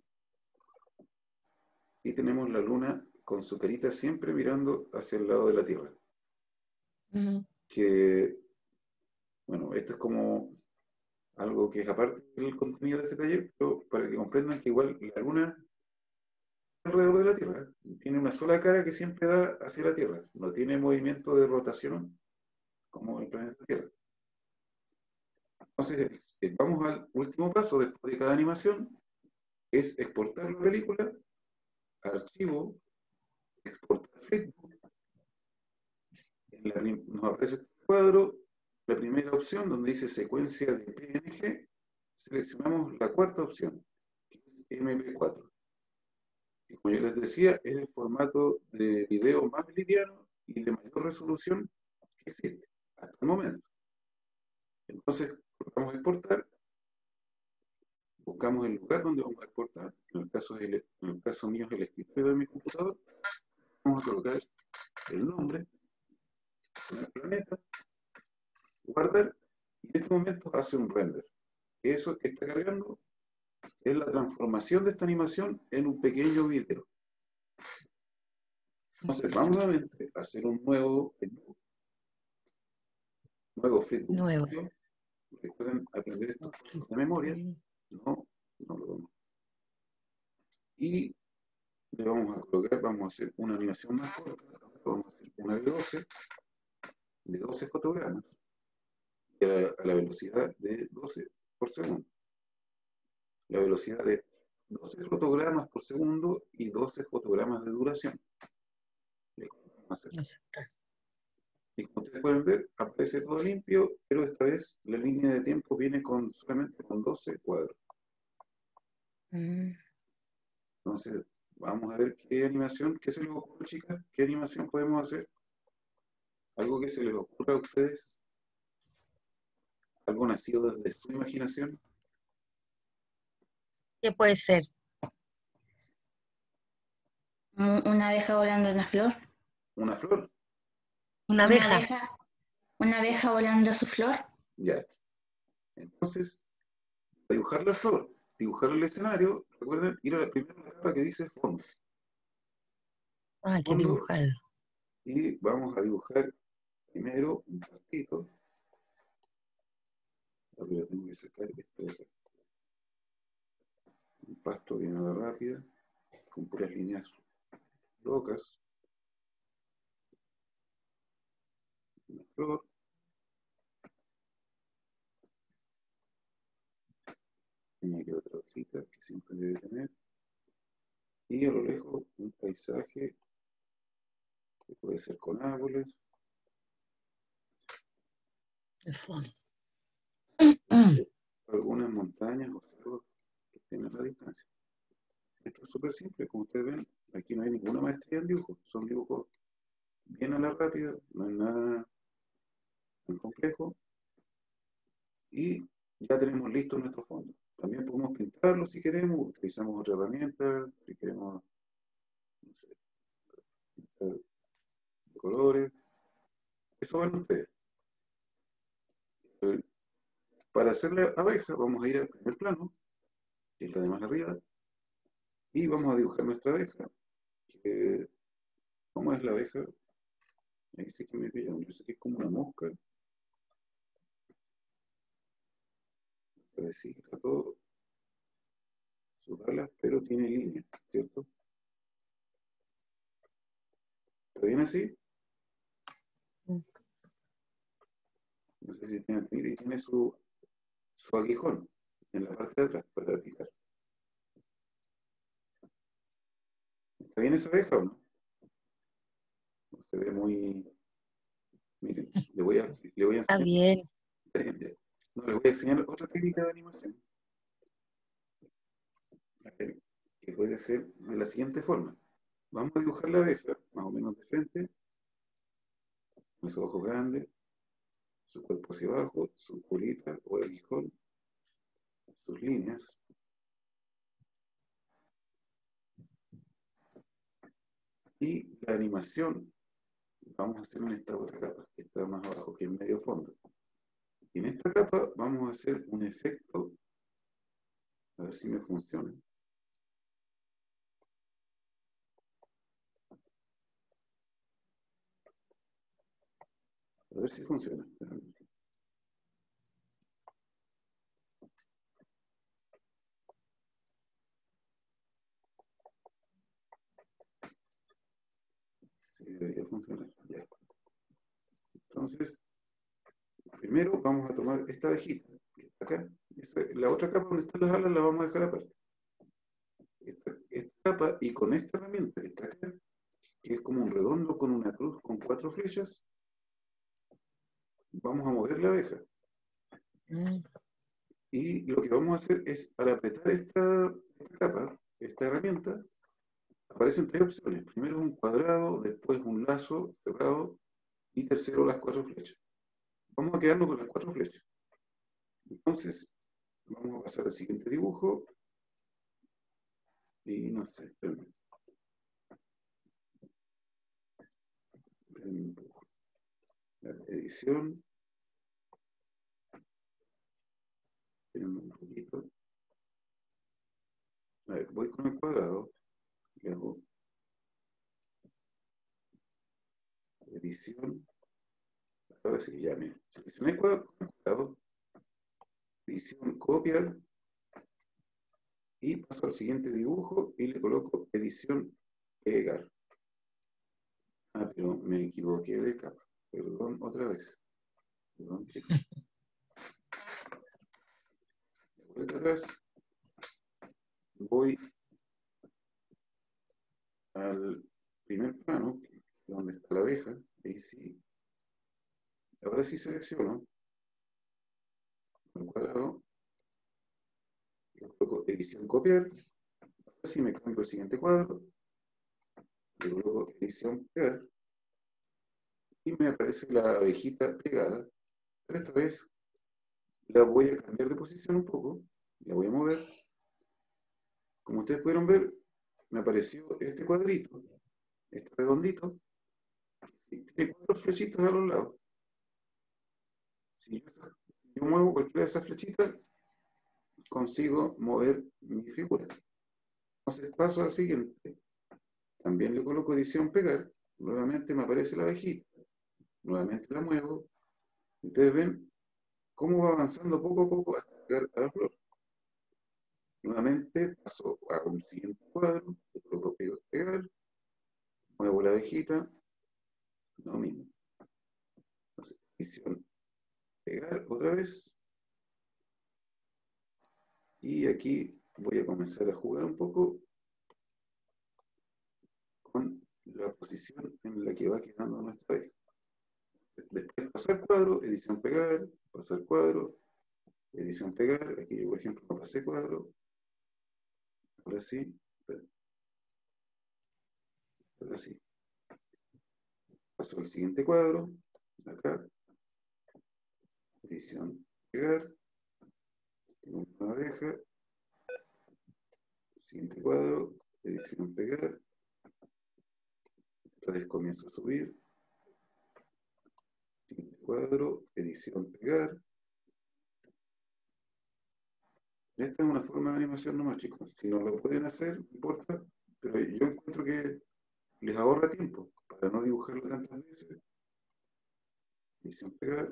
Y tenemos la luna con su carita siempre mirando hacia el lado de la Tierra. Uh-huh. Que, bueno, esto es como algo que es aparte del contenido de este taller, pero para que comprendan que igual la luna alrededor de la Tierra tiene una sola cara que siempre da hacia la Tierra. No tiene movimiento de rotación como el planeta Tierra. Entonces, vamos al último paso después de cada animación, es exportar la película, archivo, exportar Facebook. En la, nos aparece este cuadro, la primera opción donde dice secuencia de P N G, seleccionamos la cuarta opción, que es M P cuatro. Y como yo les decía, es el formato de video más liviano y de mayor resolución que existe hasta el momento. Entonces, vamos a exportar, buscamos el lugar donde vamos a exportar. En el caso, de, en el caso mío es el escritorio de mi computador. Vamos a colocar el nombre, el planeta, guardar, y en este momento hace un render. Eso que está cargando es la transformación de esta animación en un pequeño video. Entonces, vamos nuevamente a hacer un nuevo Facebook, nuevo Facebook. Nuevo. Recuerden aprender esto de memoria. No, no lo vamos. Y le vamos a colocar, vamos a hacer una animación más corta. Vamos a hacer una de doce, de doce fotogramas, a la, a la velocidad de doce por segundo. La velocidad de doce fotogramas por segundo y doce fotogramas de duración. Y como ustedes pueden ver, aparece todo limpio, pero esta vez la línea de tiempo viene con solamente con doce cuadros. Mm. Entonces, vamos a ver qué animación, qué se les ocurre, chicas, qué animación podemos hacer. Algo que se les ocurra a ustedes, algo nacido desde su imaginación. ¿Qué puede ser? Un- Una abeja volando una flor. Una flor, Una Una abeja. abeja, una abeja volando su flor. ya. Entonces, dibujar la flor, dibujar el escenario, recuerden ir a la primera capa que dice fondo. Ah, hay que Fondo. dibujarlo. Y vamos a dibujar primero un pastito. Ahora lo tengo que sacar. Esto es un pasto bien a la rápida, con puras líneas locas. Una flor. Tiene que otra hojita que siempre debe tener. Y a lo lejos un paisaje que puede ser con árboles. De fondo. Algunas montañas o cerros que estén a la distancia. Esto es súper simple, como ustedes ven, aquí no hay ninguna maestría en dibujo, son dibujos bien a la rápida, no hay nada tan complejo, y ya tenemos listo nuestro fondo. También podemos pintarlo si queremos, utilizamos otra herramienta, si queremos, no sé, pintar de colores, eso van ustedes. Pero para hacer la abeja vamos a ir al primer plano, que es la de más arriba, y vamos a dibujar nuestra abeja. Que, ¿cómo es la abeja? Ahí sí que me pillan, yo sé que es como una mosca. Pero sí, está todo sus alas, pero tiene líneas, ¿cierto? ¿Está bien así? No sé si tiene, y tiene su, su aguijón en la parte de atrás para picar. ¿Está bien esa abeja o no? No se ve muy... Miren, le voy a, le voy a Está enseñar... bien. No, le voy a enseñar otra técnica de animación. Que puede ser de la siguiente forma. Vamos a dibujar la abeja, más o menos de frente, con sus ojos grandes, su cuerpo hacia abajo, su colita o aguijón, sus líneas. Y la animación vamos a hacer en esta otra capa, que está más abajo, que en medio fondo. Y en esta capa vamos a hacer un efecto, a ver si me funciona. A ver si funciona. Sí, debería funcionar. Ya. Entonces, primero vamos a tomar esta abejita, que está acá. Esa, la otra capa donde están las alas la vamos a dejar aparte. Esta, esta capa, y con esta herramienta que está acá, que es como un redondo con una cruz con cuatro flechas, vamos a mover la abeja. Mm. Y lo que vamos a hacer es, al apretar esta, esta capa, esta herramienta, aparecen tres opciones. Primero un cuadrado, después un lazo cerrado y tercero las cuatro flechas. Vamos a quedarnos con las cuatro flechas. Entonces, vamos a pasar al siguiente dibujo. Y no sé, espérenme. Espérenme un poco. La edición. Espérenme un poquito. A ver, voy con el cuadrado. Le hago edición. Ahora sí, ya me seleccioné el cuadrado. Edición, copiar. Y paso al siguiente dibujo y le coloco edición, pegar. Ah, pero me equivoqué de capa. Perdón, otra vez. Perdón, chicos. De vuelta atrás. Voy al primer plano, donde está la abeja. Ahí sí. Ahora sí selecciono el cuadrado. Le coloco edición, copiar. Ahora sí me cambio al siguiente cuadro. Le coloco edición, pegar. Y me aparece la abejita pegada. Pero esta vez la voy a cambiar de posición un poco. La voy a mover. Como ustedes pudieron ver, me apareció este cuadrito, este redondito, y tiene cuatro flechitas a los lados. Si yo, si yo muevo cualquiera de esas flechitas, consigo mover mi figura. Entonces paso al siguiente. También le coloco edición, pegar. Nuevamente me aparece la abejita. Nuevamente la muevo. Ustedes ven cómo va avanzando poco a poco hasta llegar a la flor. Nuevamente paso a un siguiente cuadro, le coloco pegar, muevo la abejita, lo mismo. Entonces, edición, pegar otra vez. Y aquí voy a comenzar a jugar un poco con la posición en la que va quedando nuestra abeja. Después pasar cuadro, edición, pegar, pasar cuadro, edición, pegar. Aquí yo, por ejemplo, no pasé cuadro. Ahora sí. Ahora sí. Paso al siguiente cuadro. Acá. Edición, pegar. Tengo una abeja. Siguiente cuadro. Edición, pegar. Esta vez comienzo a subir. Siguiente cuadro. Edición, pegar. Esta es una forma de animación nomás, chicos. Si no lo pueden hacer, no importa. Pero yo encuentro que les ahorra tiempo para no dibujarlo tantas veces. Edición, pegar.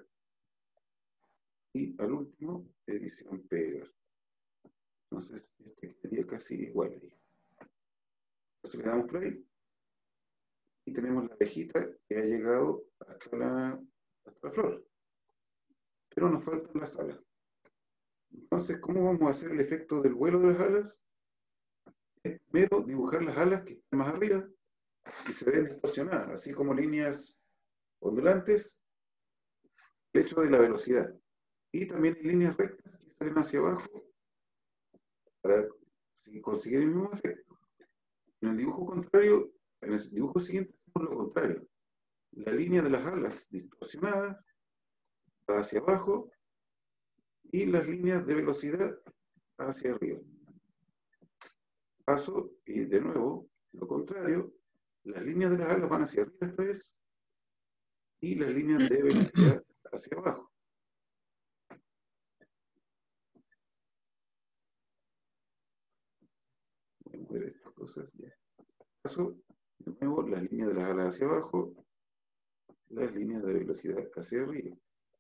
Y al último, edición, pegar. Entonces, este quedaría casi igual ahí. Entonces le damos play. Y tenemos la abejita que ha llegado hasta la, hasta la flor. Pero nos faltan las alas. Entonces, ¿cómo vamos a hacer el efecto del vuelo de las alas? Es primero dibujar las alas que están más arriba y se ven distorsionadas, así como líneas ondulantes, el hecho de la velocidad. Y también hay líneas rectas que salen hacia abajo para conseguir el mismo efecto. En el dibujo contrario, en el dibujo siguiente hacemos lo contrario. La línea de las alas distorsionadas va hacia abajo y las líneas de velocidad hacia arriba. Paso y de nuevo, lo contrario, las líneas de las alas van hacia arriba esta vez y las líneas de velocidad hacia abajo. Voy a mover estas cosas ya. Paso, de nuevo, las líneas de las alas hacia abajo, las líneas de velocidad hacia arriba.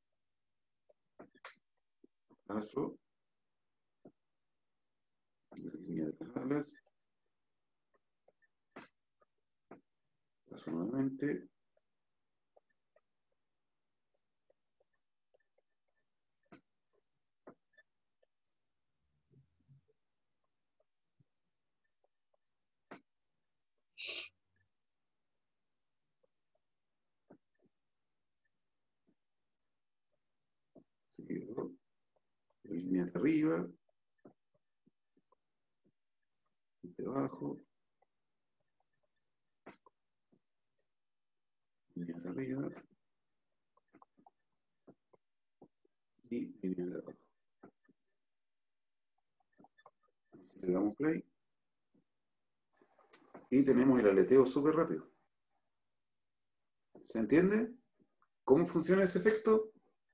Paso, las líneas de las alas. Paso nuevamente. Seguido, líneas de arriba, de abajo, línea de arriba y línea de abajo. Le damos play y tenemos el aleteo súper rápido. ¿Se entiende cómo funciona ese efecto?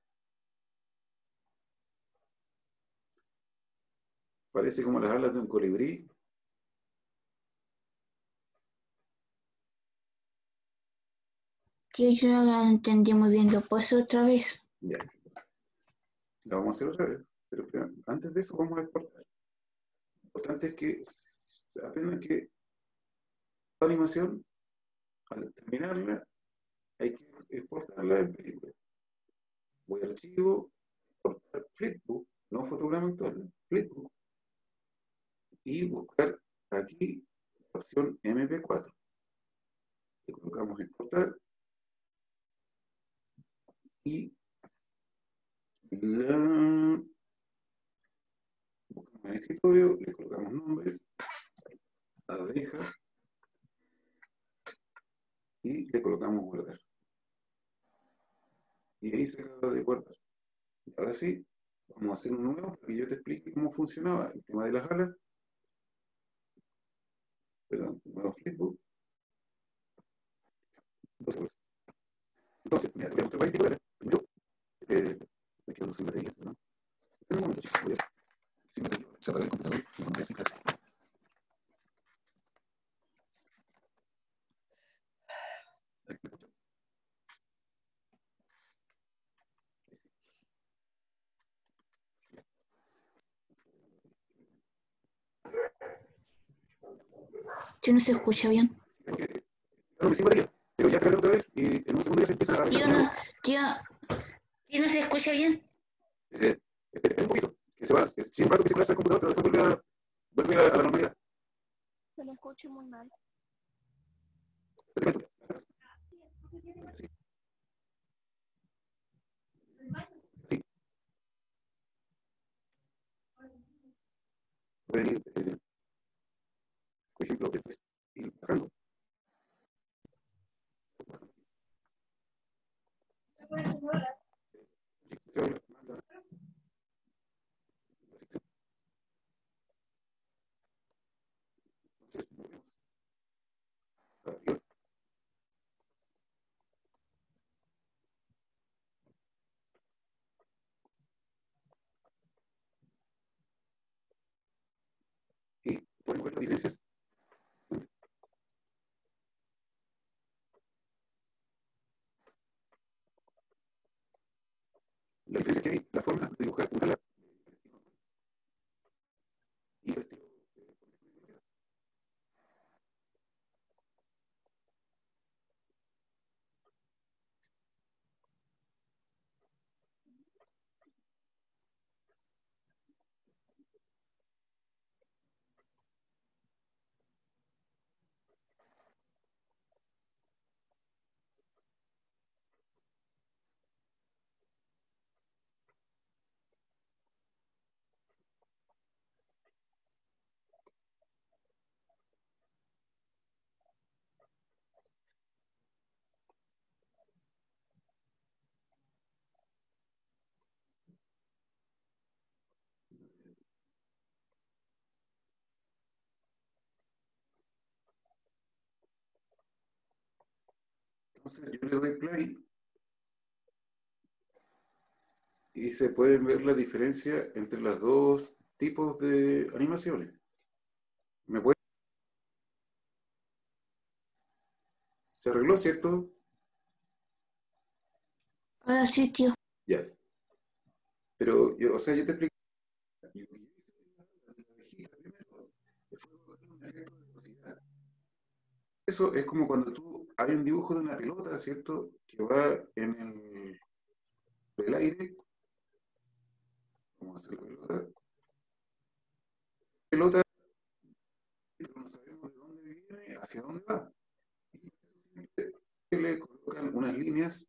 Parece como las alas de un colibrí. Que yo no la entendí muy bien, lo puse otra vez. Ya. La vamos a hacer otra vez. Pero primero, antes de eso vamos a exportar. Lo importante es que aprendan que esta animación, al terminarla, hay que exportarla en película. Voy al archivo, exportar Flipbook, no fotograma actual, Flipbook, y buscar aquí la opción eme pe cuatro. Le colocamos exportar y la buscamos en el escritorio, le colocamos nombre, abeja y le colocamos guardar. Y ahí se acaba de guardar. Ahora sí, vamos a hacer un nuevo para que yo te explique cómo funcionaba el tema de las alas. Perdón, nuevo Flipbook. Entonces, entonces, mira, te voy a mostrar varias figuras. Primero, eh, me quedo sin batería, ¿no? En un momento, chicos, voy a sin batería. Se apaga el computador y me pondré sin clase. Yo no se escucha bien. Claro que sin batería, pero ya cargué otra vez y en un segundo ya se empieza a Tío, no, tío, tío, no se escucha bien. Eh, espera un poquito, que se va, que si un rato que se colapsa el computador, pero después vuelve a, vuelve a, a la normalidad. Se lo escucho muy mal. Te cuento. Sí. Sí. Pueden ir, eh, por ejemplo, después ir bajando. Se habla, manda. Entonces, movemos arriba. Y podemos ver las diferencias. La diferencia que hay, la forma de dibujar una ala y el estilo. Entonces, yo le doy play y se pueden ver la diferencia entre los dos tipos de animaciones. ¿Me puede? ¿Se arregló, cierto? Ahora sí, tío. Ya. Pero, yo, o sea, yo te explico. Eso es como cuando tú hay un dibujo de una pelota, ¿cierto? Que va en el, el aire. Vamos a hacer la pelota. Pelota, pero no sabemos de dónde viene, hacia dónde va. Y le colocan unas líneas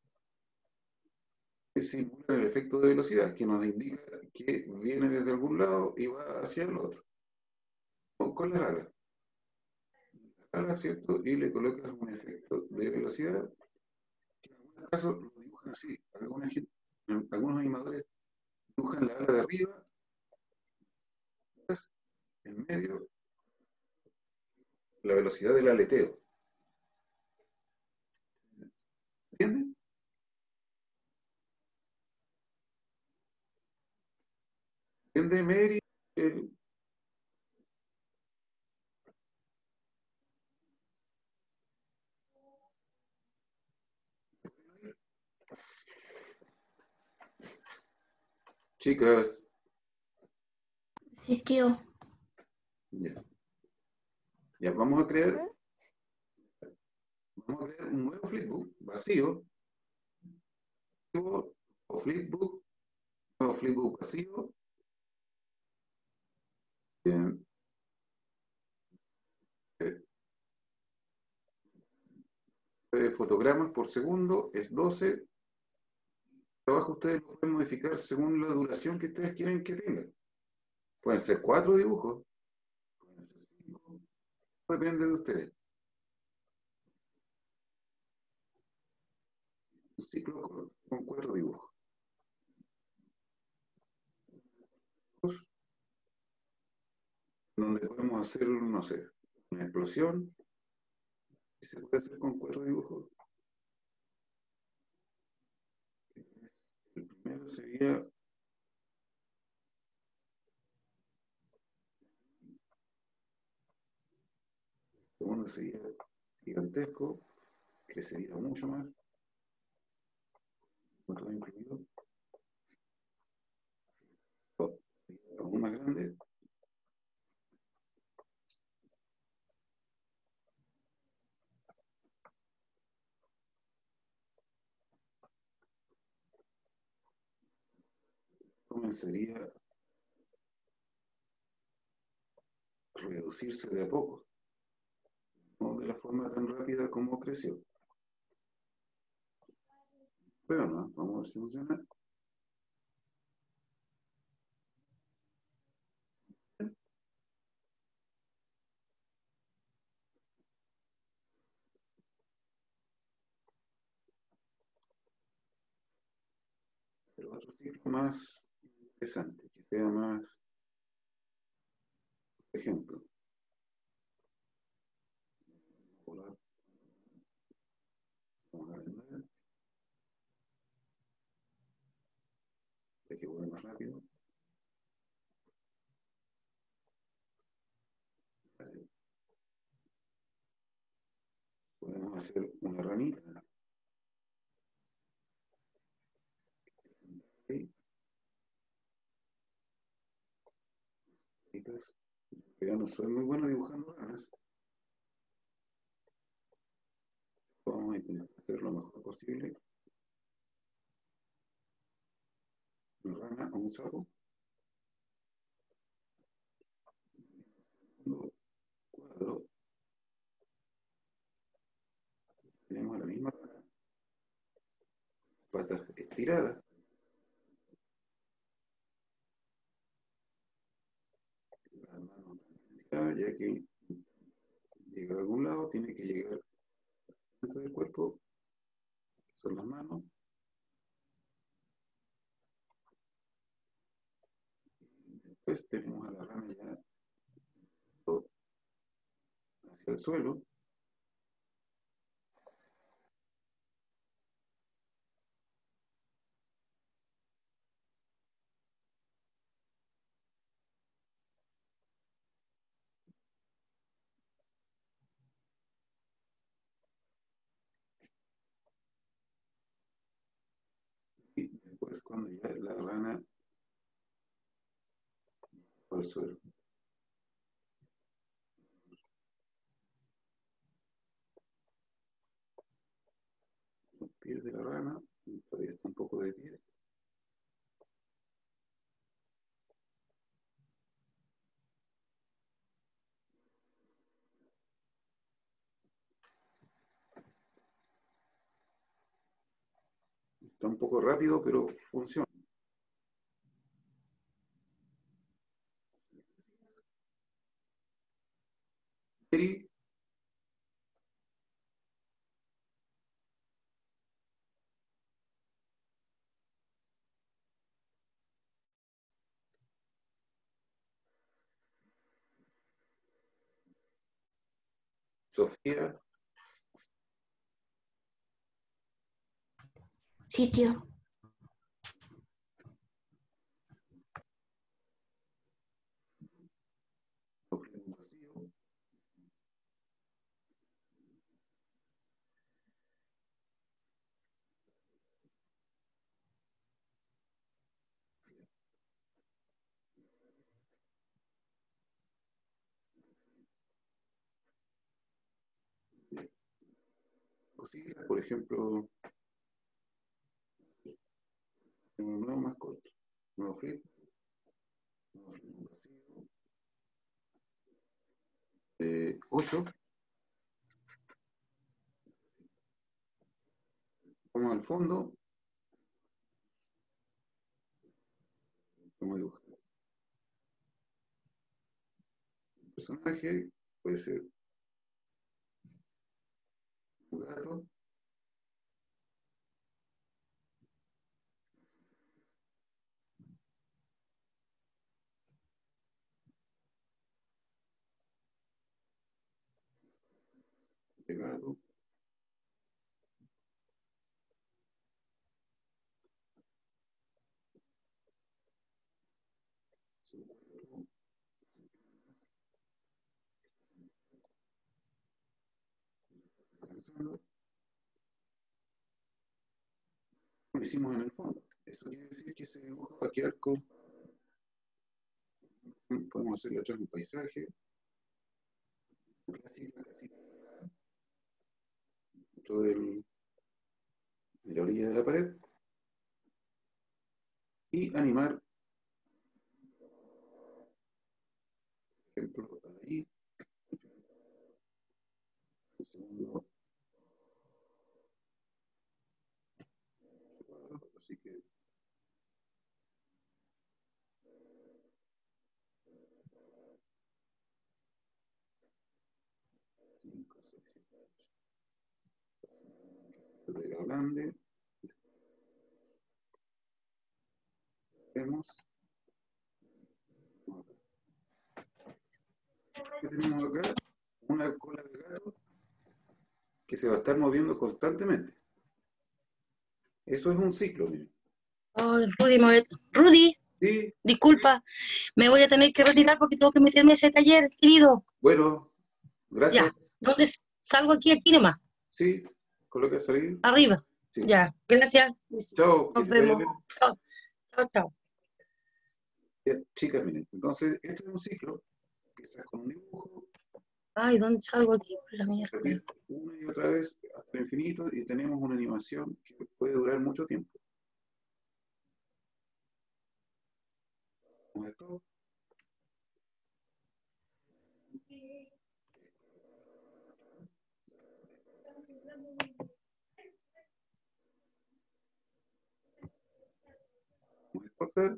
que simulan el efecto de velocidad, que nos indica que viene desde algún lado y va hacia el otro. O con las alas. Alas, ¿cierto? Y le colocas un efecto de velocidad este caso lo dibujan así. Alguna gente, algunos animadores dibujan la ala de arriba, en medio, la velocidad del aleteo. ¿Entienden? ¿Entiende, Mary? El- Chicas, Sí, tío. ya. Ya vamos a crear, vamos a crear un nuevo flipbook vacío, o flipbook, nuevo flipbook vacío. Bien. Eh, eh, fotogramas por segundo es doce. Abajo ustedes lo pueden modificar según la duración que ustedes quieren que tenga. Pueden ser cuatro dibujos, pueden ser cinco, depende de ustedes. Un ciclo con, con cuatro dibujos. Donde podemos hacer, no sé, una explosión. Y se puede hacer con cuatro dibujos. El primero sería el segundo sería gigantesco, que sería mucho más, otro incluido, o sería aún más grande, comenzaría a reducirse de a poco, no de la forma tan rápida como creció. Pero no, vamos a ver si funciona. Pero otro ciclo más interesante, que sea más, por ejemplo, volar, vamos a ver, hay que volar más rápido. Podemos hacer una ranita. ¿Sí? Ranitas. Pero no soy muy bueno dibujando ranas. Vamos a intentar hacer lo mejor posible. Una rana o un sapo. Segundo cuadro. Tenemos la misma rana. Patas estiradas. Las manos estiradas, ya que llega a algún lado, tiene que llegar dentro del cuerpo. Son las manos. Después tenemos a la rana ya hacia el suelo. Y después cuando ya la rana va al suelo. Los pies de la rana, todavía está un poco de pie. Está un poco rápido, pero funciona. Mary, Sofía, Sí, tío. objeto vacío, cositas, por ejemplo, un nuevo más corto, nuevo flip, nuevo flip vacío, eh, ocho, vamos al fondo, vamos a dibujar un personaje, puede ser un gato, de gato, su cuerpo, descansando, lo hicimos en el fondo. Eso quiere decir que ese dibujo va a quedar con, podemos hacerle otro en un paisaje, clásica casita dentro del, de la orilla de la pared, y animar, por ejemplo, ahí, el segundo cuadro, así que cinco, seis, siete, ocho, de grande, vemos, ¿qué tenemos acá? Una cola de gato que se va a estar moviendo constantemente. Eso es un ciclo, miren. Ay, Rudy, me voy a- Rudy, Sí, disculpa, me voy a tener que retirar porque tengo que meterme a ese taller, querido. bueno, gracias. Ya, ¿dónde s- salgo aquí? Aquí nomás, Sí, coloca salir. arriba. Sí. Ya, gracias. Chao, que Nos te vaya vemos. bien. Chao, chao, chao. Ya, chicas, miren, entonces este es un ciclo que empieza con un dibujo, Ay, ¿dónde salgo aquí? Por la mierda. repite una y otra vez hasta el infinito y tenemos una animación que puede durar mucho tiempo. Con esto, vamos a exportar.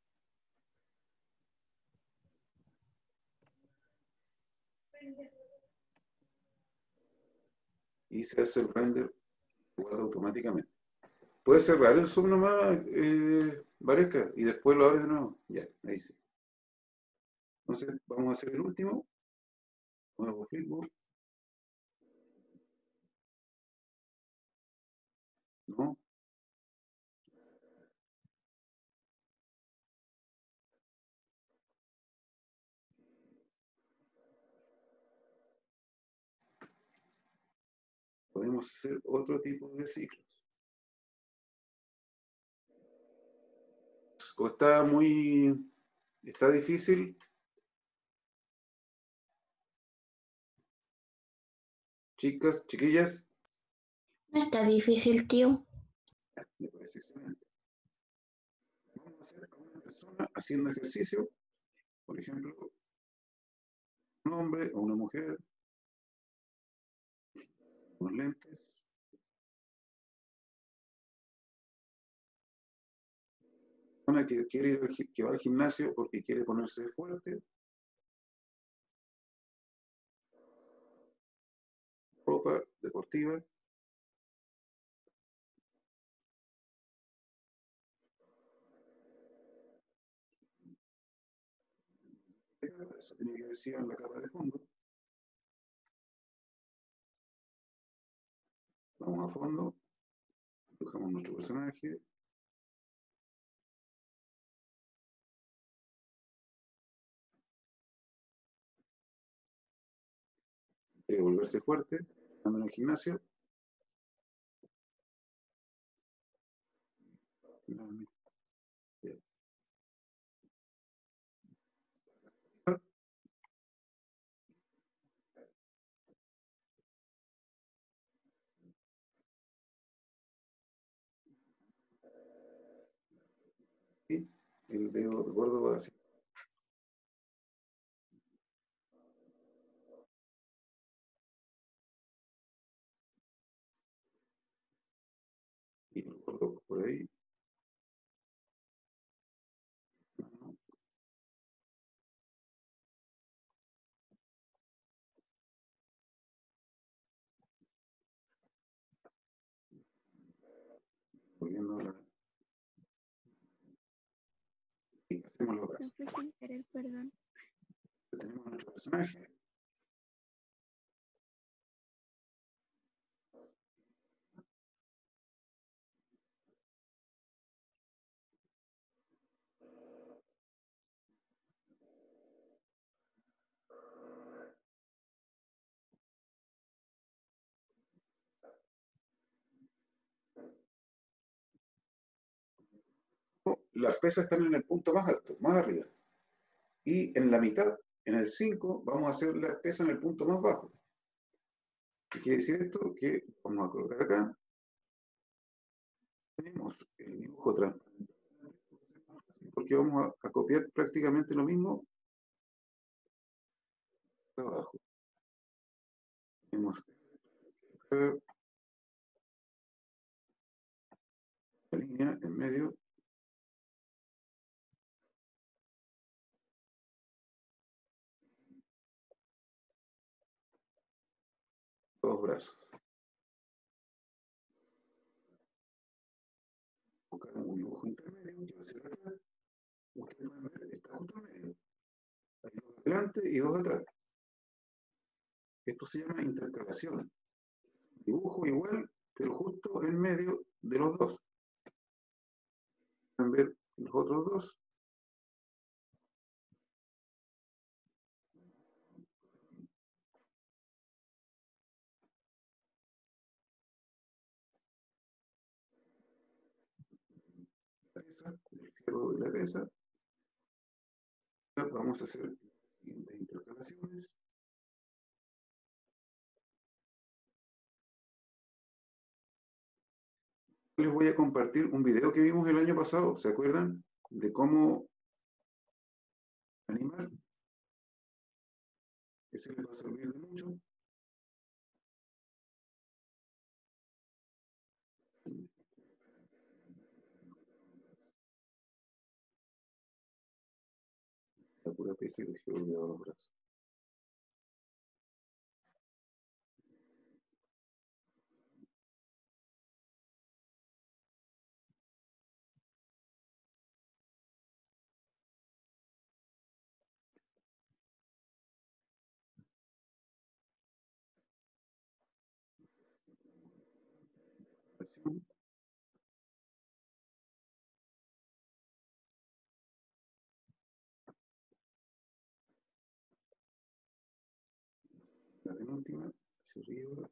Y se hace el render, guarda automáticamente. Puedes cerrar el zoom nomás, eh, Varesca, y después lo abres de nuevo. Ya, ahí sí. Entonces, vamos a hacer el último. Nuevo flipboard. No. Podemos hacer otro tipo de ciclos. O está muy, está difícil. Chicas, chiquillas, No está difícil, tío. me parece excelente. Vamos a hacer a una persona haciendo ejercicio, por ejemplo, un hombre o una mujer, unos lentes, una que quiere ir al gi- que va al gimnasio porque quiere ponerse fuerte, ropa deportiva, eso tiene que decir en la capa de fondo. Vamos a fondo, dibujamos nuestro personaje. Quiere volverse fuerte, estando en el gimnasio. Y el dedo gordo va así. Y el gordo por ahí. Volviendo a la... Y hacemos los brazos. No fue sin querer, perdón. Tenemos nuestro personaje. Las pesas están en el punto más alto, más arriba. Y en la mitad, en el cinco, vamos a hacer las pesas en el punto más bajo. ¿Qué quiere decir esto? Que vamos a colocar acá. Tenemos el dibujo transparente. Porque vamos a, a copiar prácticamente lo mismo de abajo. Tenemos acá la línea en medio. Dos brazos. Buscar un dibujo intermedio que va a ser acá. Ustedes van a ver, está justo en medio. Hay dos adelante y dos atrás. Esto se llama intercalación. Dibujo igual, pero justo en medio de los dos. Pueden ver los otros dos. La pesa, el fierro de la pesa. Vamos a hacer las siguientes intercalaciones. Les voy a compartir un video que vimos el año pasado, ¿se acuerdan? De cómo animar. Ese les va a servir de mucho. La pura pesa y dejé olvidado los brazos. La penúltima, hacia arriba.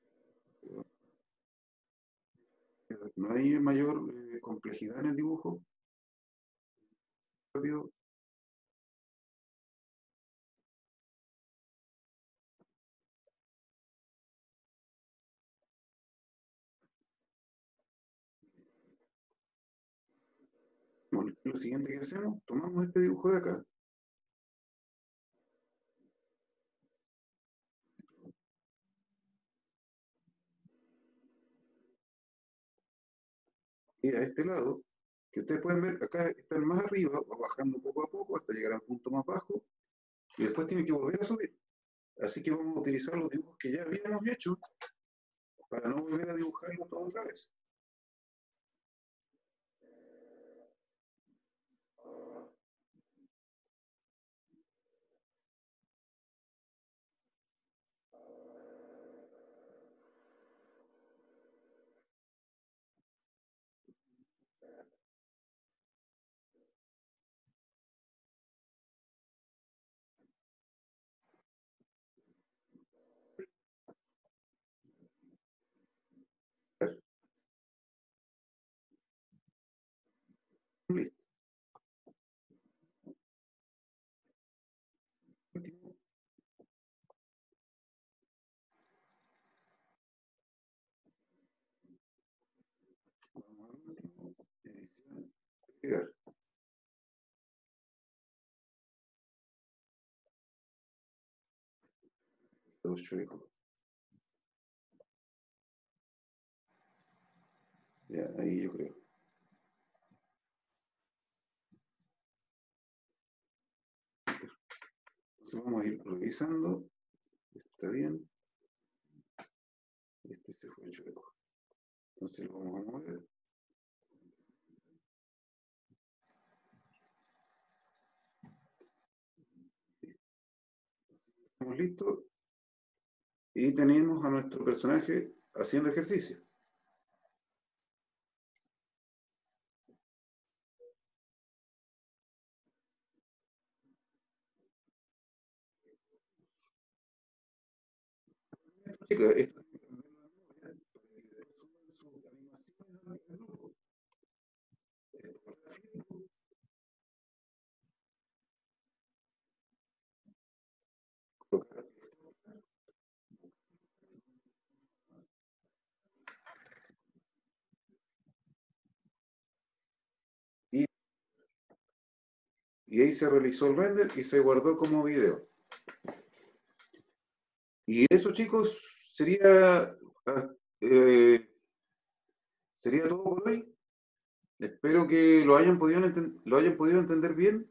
No hay mayor eh, complejidad en el dibujo. Rápido. Bueno, lo siguiente que hacemos, tomamos este dibujo de acá. Y a este lado, que ustedes pueden ver, acá está el más arriba, va bajando poco a poco hasta llegar al punto más bajo, y después tiene que volver a subir. Así que vamos a utilizar los dibujos que ya habíamos hecho para no volver a dibujarlo todo otra vez. Dos chuecos. Ya, ahí yo creo. Entonces vamos a ir revisando. Está bien. Este se fue el chueco. Entonces lo vamos a mover. Estamos listos. Y tenemos a nuestro personaje haciendo ejercicio. Chicas, esto hay que aprenderlo de nuevo, ¿ya? Para que después suban sus animaciones al grupo. Esto por Facebook. Colocar y, y ahí se realizó el render y se guardó como video. Y eso, chicos, sería, ah, eh, sería todo por hoy. Espero que lo hayan podido, enten- lo hayan podido entender bien.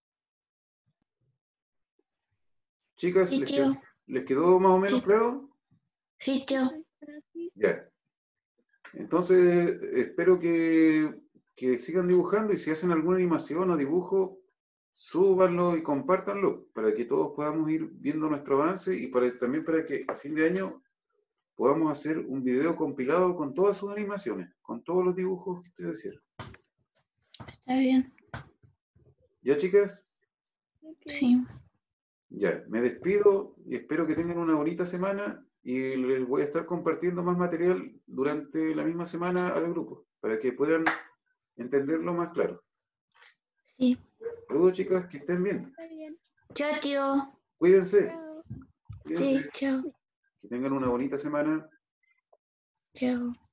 Chicas, Sí, ¿les tío. quedó, les quedó más o menos Sí. claro? Sí, tío. Sí. Ya. Entonces, espero que, que sigan dibujando y si hacen alguna animación o dibujo, súbanlo y compártanlo para que todos podamos ir viendo nuestro avance y para, también para que a fin de año podamos hacer un video compilado con todas sus animaciones, con todos los dibujos que ustedes hicieron. Está bien. ¿Ya, chicas? Ok. Sí. Ya, me despido y espero que tengan una bonita semana y les voy a estar compartiendo más material durante la misma semana al grupo para que puedan entenderlo más claro. Sí. Saludos, chicas, que estén bien. Está bien. Chao, tío. Cuídense, Chao. Sí, cuídense, chao. que tengan una bonita semana. Chao.